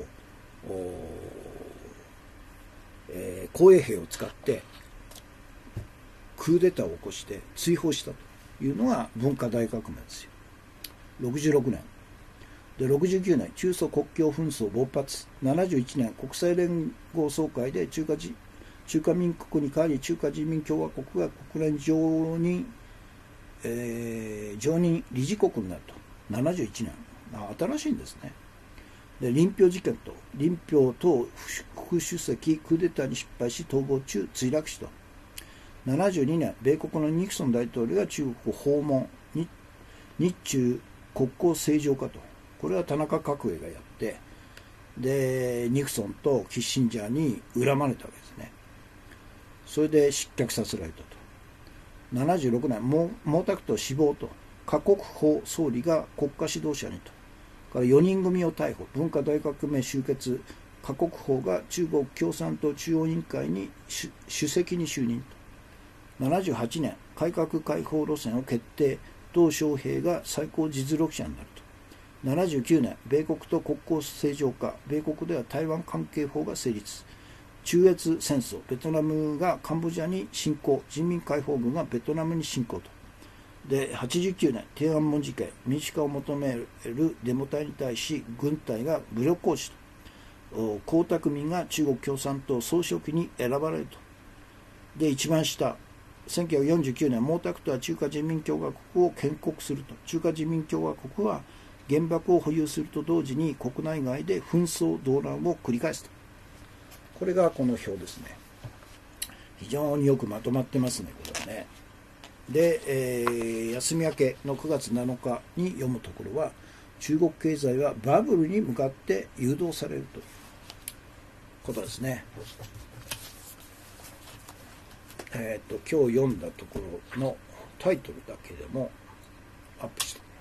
A: 紅衛兵を使ってクーデターを起こして追放したというのが文化大革命ですよ。66年で69年中ソ国境紛争勃発。71年国際連合総会で中華民国に代わり中華人民共和国が国連常任理事国になると。71年新しいんですね。で林彪事件と林彪等副主席クーデターに失敗し逃亡中墜落死と。72年米国のニクソン大統領が中国訪問。日中国交正常化と。これは田中角栄がやって、でニクソンとキッシンジャーに恨まれたわけですね。それで失脚させられたと。76年毛沢東死亡と。華国鋒総理が国家指導者にと。から4人組を逮捕。文化大革命終結。華国鋒が中国共産党中央委員会に主席に就任と。78年改革開放路線を決定。鄧小平が最高実力者になると。79年米国と国交正常化。米国では台湾関係法が成立。中越戦争ベトナムがカンボジアに侵攻。人民解放軍がベトナムに侵攻と。で89年天安門事件。民主化を求めるデモ隊に対し軍隊が武力行使と。江沢民が中国共産党総書記に選ばれると。で一番下1949年毛沢東は中華人民共和国を建国すると。中華人民共和国は原爆を保有すると同時に国内外で紛争動乱を繰り返すと。これがこの表ですね。非常によくまとまってますね、これはね。で、休み明けの9月7日に読むところは、中国経済はバブルに向かって誘導されるということですね。今日読んだところのタイトルだけでもアップしておきます。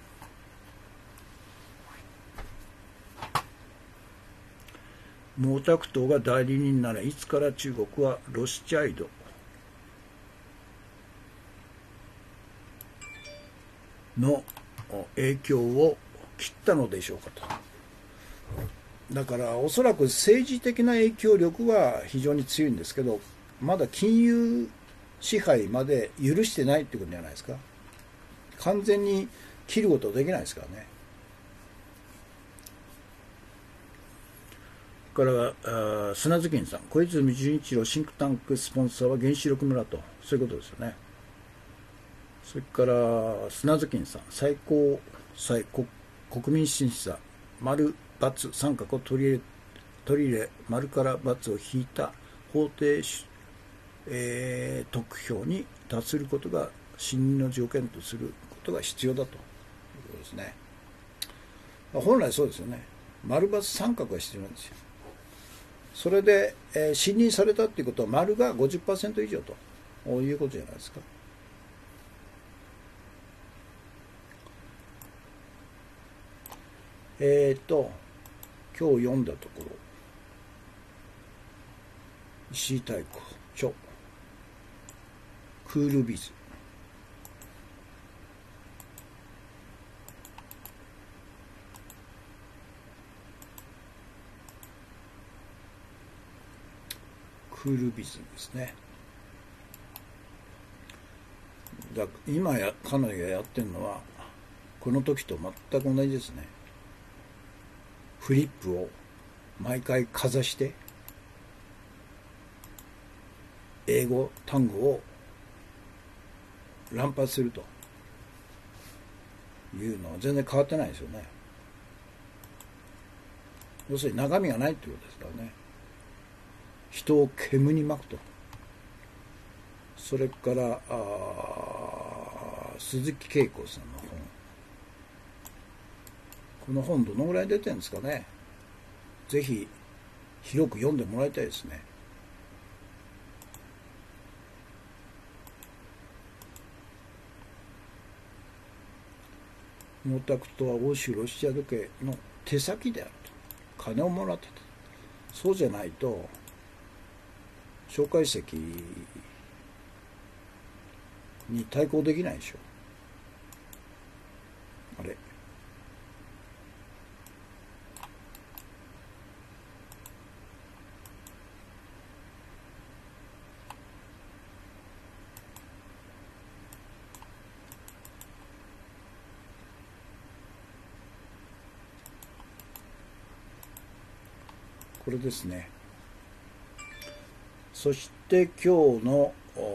A: 毛沢東が代理人ならいつから中国はロスチャイルドの影響を切ったのでしょうかと。だからおそらく政治的な影響力は非常に強いんですけど、まだ金融支配まで許してないってことじゃないですか。完全に切ることできないですからね。から砂月さん、小泉純一郎シンクタンクスポンサーは原子力村と、そういうことですよね。それから砂月さん、最高裁国民審査丸×三角を取り入れ丸から×を引いた法定得票に達することが信任の条件とすることが必要だということでですね。本来そうですよね。丸×三角が必要なんですよ。それで、信任されたっていうことは丸が 50% 以上ということじゃないですか。今日読んだところ、石井太鼓著クールビズ、クールビズですね。今彼女がやってるのはこの時と全く同じですね。フリップを毎回かざして英語単語を乱発するというのは全然変わってないですよね。要するに中身がないということですからね。人を煙に巻くと。それから鈴木恵子さんの本、この本どのぐらい出てるんですかね。ぜひ広く読んでもらいたいですね。毛沢東は欧州ロシア時計の手先であると。金をもらってた。そうじゃないと蒋介石に対抗できないでしょ。あれ、これですね。そして今日の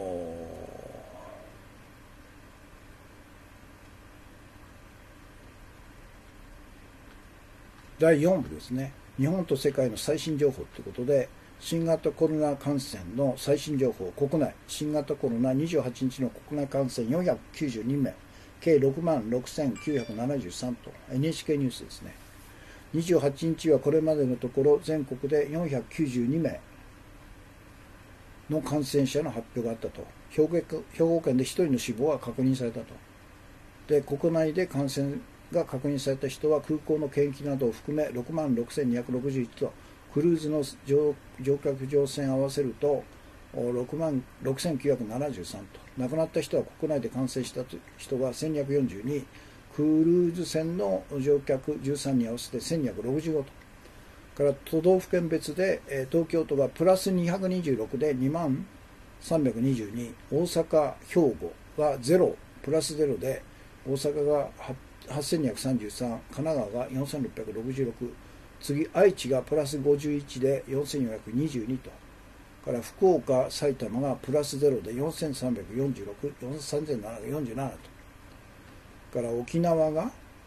A: 第4部ですね。日本と世界の最新情報ということで、新型コロナ感染の最新情報、国内、新型コロナ28日の国内感染492名、計66,973と、NHK ニュースですね。28日はこれまでのところ全国で492名の感染者の発表があったと。兵庫県で1人の死亡が確認されたと。で、国内で感染が確認された人は空港の検疫などを含め66,261と、クルーズの乗客乗船合わせると66,973と、亡くなった人は国内で感染した人が1,242、クルーズ船の乗客13人合わせて1,265と。から都道府県別で、東京都がプラス226で23,322、大阪、兵庫は0、プラス0で、大阪が8,233、神奈川が4,666、次愛知がプラス51で4,422と、から福岡、埼玉がプラス0で4,346、3,747と、から沖縄が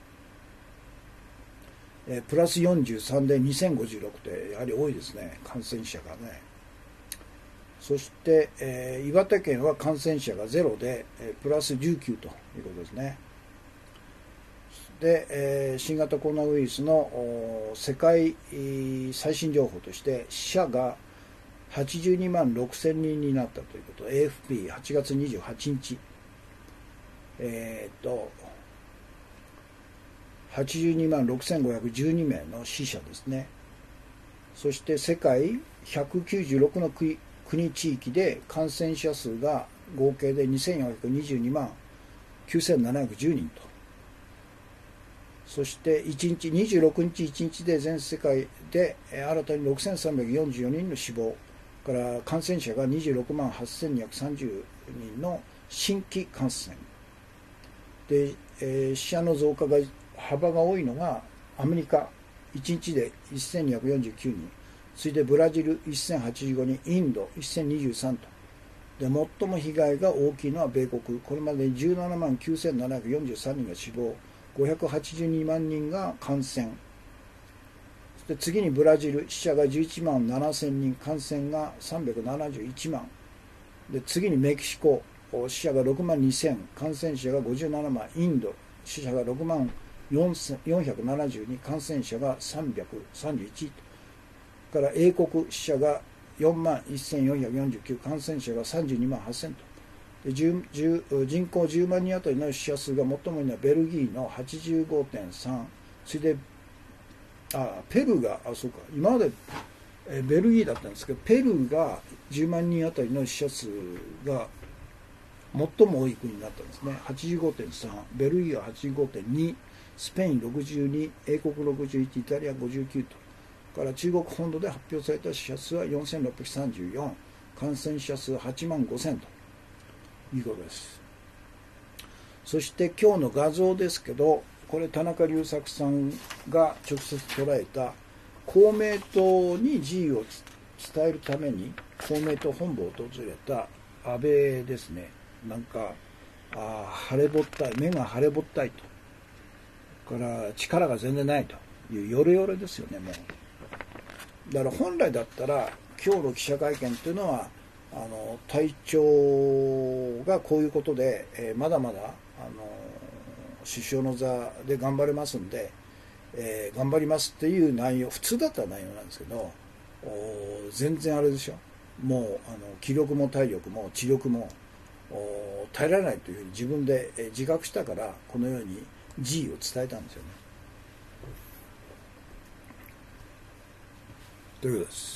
A: プラス43で2,056ってやはり多いですね、感染者がね。そして、岩手県は感染者が0で、プラス19ということですね。で、新型コロナウイルスの世界最新情報として死者が82万6,000人になったということ、AFP8 月28日、82万6,512名の死者ですね。そして世界196の国地域で感染者数が合計で2,422万9,710人と。そして1日26日1日で全世界で新たに6,344人の死亡から感染者が26万8,230人の新規感染で、死者の増加が幅が多いのがアメリカ1日で1,249人、次いでブラジル1,085人、インド1,023と。で最も被害が大きいのは米国、これまでに17万9,743人が死亡、582万人が感染。そして次にブラジル、死者が11万7,000人、感染が371万。で次にメキシコ、死者が6万2,000、感染者が57万。インド、死者が6万 472、感染者が331から英国死者が4万1449、感染者が32万8000と。人口10万人あたりの死者数が最も多いのはベルギーの 85.3、それでペルーがそうか、今までベルギーだったんですけど、ペルーが10万人あたりの死者数が最も多い国になったんですね。 85.3、ベルギーは 85.2、スペイン62、英国61、イタリア59と。から中国本土で発表された死者数は4634、感染者数8万5000ということです。そして今日の画像ですけど、これ田中隆作さんが直接捉えた公明党に辞意を伝えるために公明党本部を訪れた安倍ですね。なんか腫れぼったい、目が腫れぼったいと、から力が全然ないというヨレヨレですよね。もうだから本来だったら今日の記者会見というのは隊長がこういうことで、まだまだ首相の座で頑張れますんで、頑張りますっていう内容、普通だったら内容なんですけど、全然あれでしょ、もう気力も体力も知力も耐えられないというふうに自分で自覚したから、このように辞意を伝えたんですよね。ということです。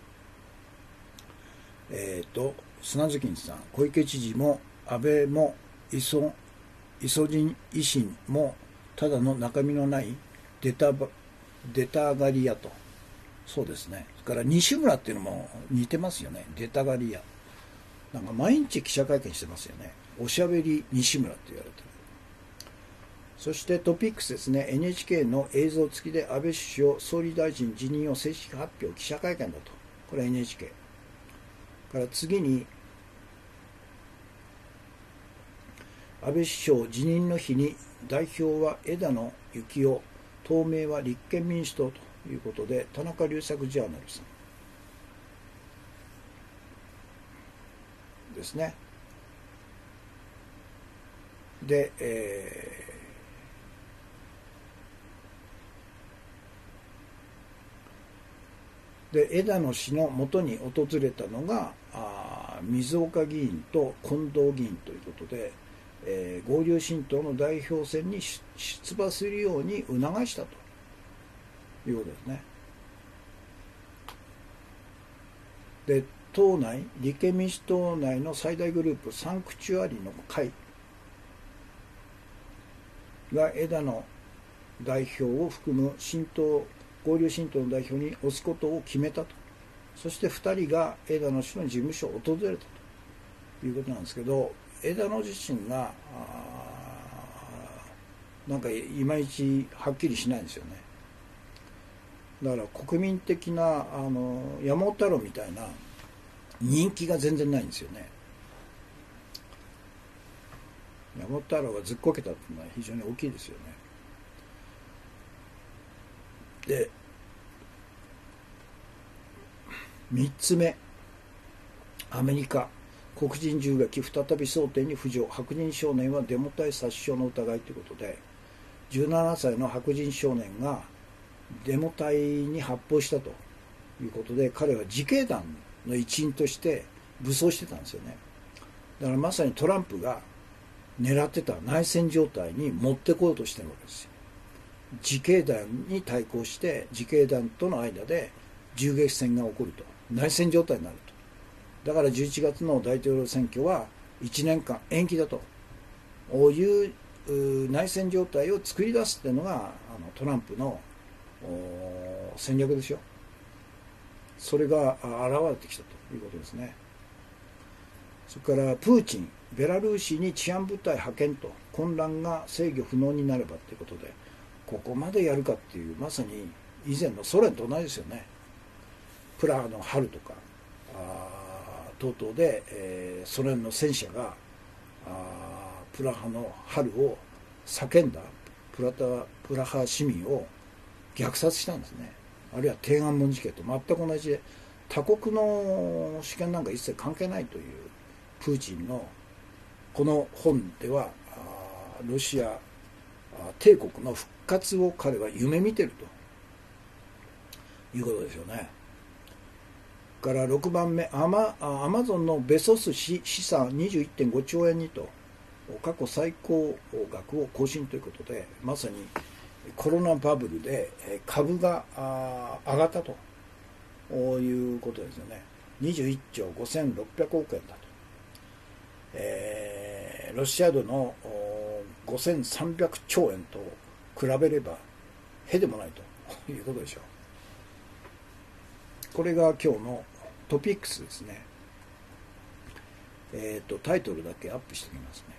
A: 砂月さん、小池知事も安倍も磯人維新もただの中身のない出たがり屋と。そうですね。それから西村っていうのも似てますよね。出たがり屋。なんか毎日記者会見してますよね。おしゃべり西村って言われてる。そしてトピックスですね。NHK の映像付きで安倍首相総理大臣辞任を正式発表、記者会見だと。これは NHK。から次に安倍首相辞任の日に代表は枝野幸男、党名は立憲民主党ということで、田中隆作ジャーナルさんですね。で、枝野氏のもとに訪れたのが水岡議員と近藤議員ということで、合流新党の代表選に出馬するように促したということですね。で、党内、立憲民主党内の最大グループサンクチュアリの会が枝野代表を含む合流新党の代表に推すことを決めたと。そして2人が枝野氏の事務所を訪れたということなんですけど、枝野自身がなんかいまいちはっきりしないんですよね。だから国民的な山本太郎みたいな人気が全然ないんですよね。山本太郎がずっこけたっていうのは非常に大きいですよね。で、3つ目、アメリカ黒人銃撃再び争点に浮上、白人少年はデモ隊殺傷の疑いということで、17歳の白人少年がデモ隊に発砲したということで、彼は自警団の一員として武装してたんですよね。だからまさにトランプが狙ってた内戦状態に持ってこようとしてるわけですよ。自警団に対抗して自警団との間で銃撃戦が起こると、内戦状態になると。だから11月の大統領選挙は1年間延期だという内戦状態を作り出すっていうのがトランプの戦略ですよ。それが現れてきたということですね。それからプーチン、ベラルーシに治安部隊派遣と、混乱が制御不能になればということで、ここまでやるかっていう、まさに以前のソ連と同じですよね。プラハの春とか等々で、ソ連の戦車がプラハの春を叫んだプラハ市民を虐殺したんですね。あるいは天安門事件と全く同じで、他国の主権なんか一切関係ないというプーチンのこの本では、ロシア帝国の復活を彼は夢見てるということですよね。から6番目、アマゾンのベソス氏資産21.5兆円にと過去最高額を更新ということで、まさにコロナバブルで株が上がったということですよね。21兆5600億円だと。ロシアドの5300兆円と比べればへでもないということでしょう。これが今日のトピックスですね。タイトルだけアップしてみますね。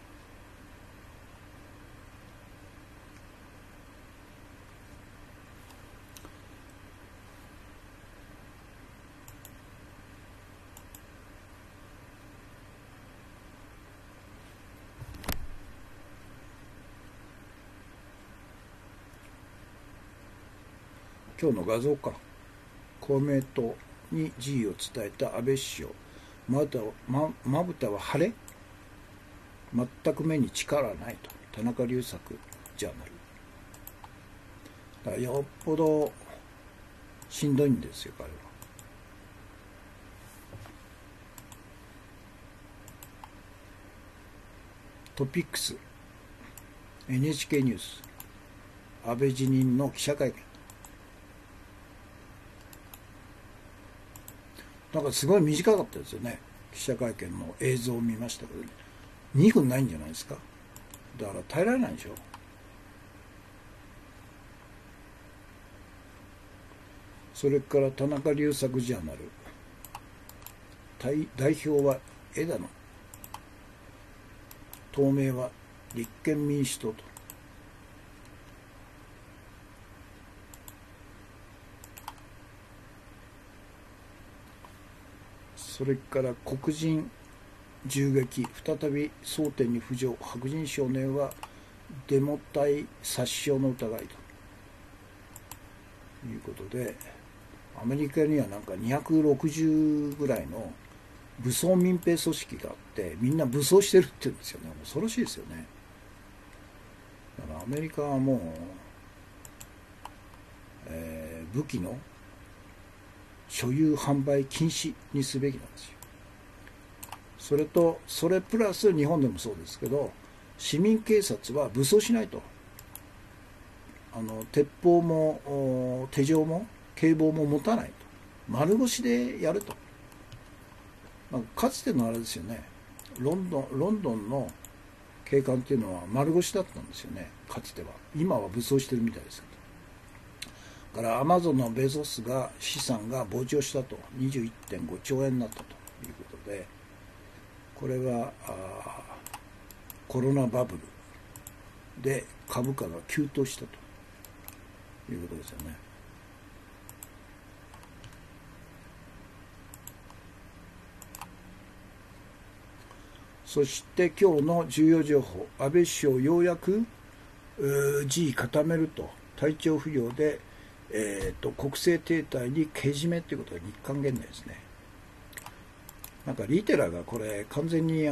A: 今日の画像か。公明党に辞意を伝えた安倍首相、まぶたは腫れ、全く目に力はないと。田中隆作ジャーナル。だからよっぽどしんどいんですよ、彼は。トピックス NHK ニュース、安倍辞任の記者会見。なんかすごい短かったですよね。記者会見の映像を見ましたけど、2分ないんじゃないですか。だから耐えられないでしょ。それから田中隆作ジャーナル、代表は枝野、党名は立憲民主党と。それから黒人銃撃、再び争点に浮上、白人少年はデモ隊殺傷の疑いということで、アメリカにはなんか260ぐらいの武装民兵組織があって、みんな武装してるって言うんですよね。恐ろしいですよね。だからアメリカはもう、武器の所有販売禁止にすべきなんですよ。それプラス日本でもそうですけど、市民警察は武装しないと。鉄砲も手錠も警棒も持たないと。丸腰でやると。かつてのあれですよね。ロンドンの警官っていうのは丸腰だったんですよね。かつては。今は武装してるみたいですけど。だからアマゾンのベゾスが資産が膨張したと。21.5 兆円になったということで、これはコロナバブルで株価が急騰したということですよね。そして今日の重要情報、安倍首相ようやく辞意固めると。体調不良で、国政停滞にけじめということが日刊現代ですね。なんかリテラがこれ完全に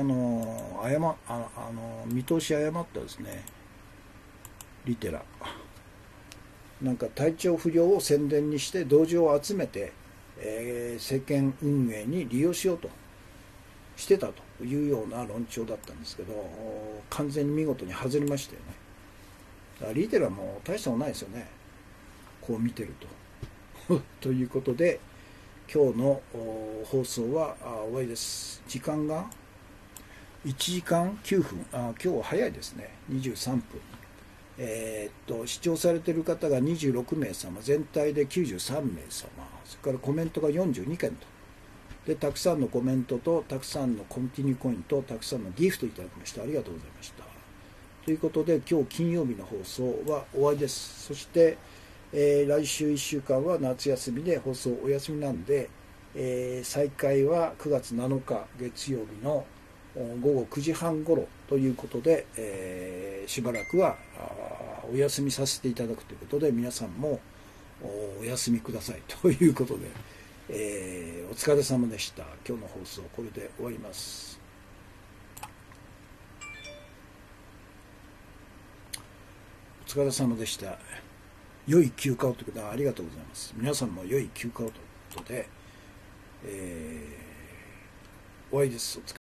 A: 見通し誤ったですね。リテラなんか体調不良を宣伝にして同情を集めて、政権運営に利用しようとしてたというような論調だったんですけど、完全に見事に外れましたよね。だからリテラも大したことないですよね、こう見てるとということで、今日の放送は終わりです。時間が1時間9分、今日は早いですね、23分。視聴されている方が26名様、全体で93名様、それからコメントが42件と。で、たくさんのコメントと、たくさんのコンティニューコインと、たくさんのギフトいただきました。ありがとうございました。ということで、今日金曜日の放送は終わりです。そして、来週1週間は夏休みで放送お休みなんで、再開は9月7日月曜日の午後9時半頃ということで、しばらくはお休みさせていただくということで、皆さんもお休みくださいということで、お疲れ様でした。今日の放送これで終わります。お疲れ様でした。良い休暇をということでありがとうございます。皆さんも良い休暇をということで、終わりです。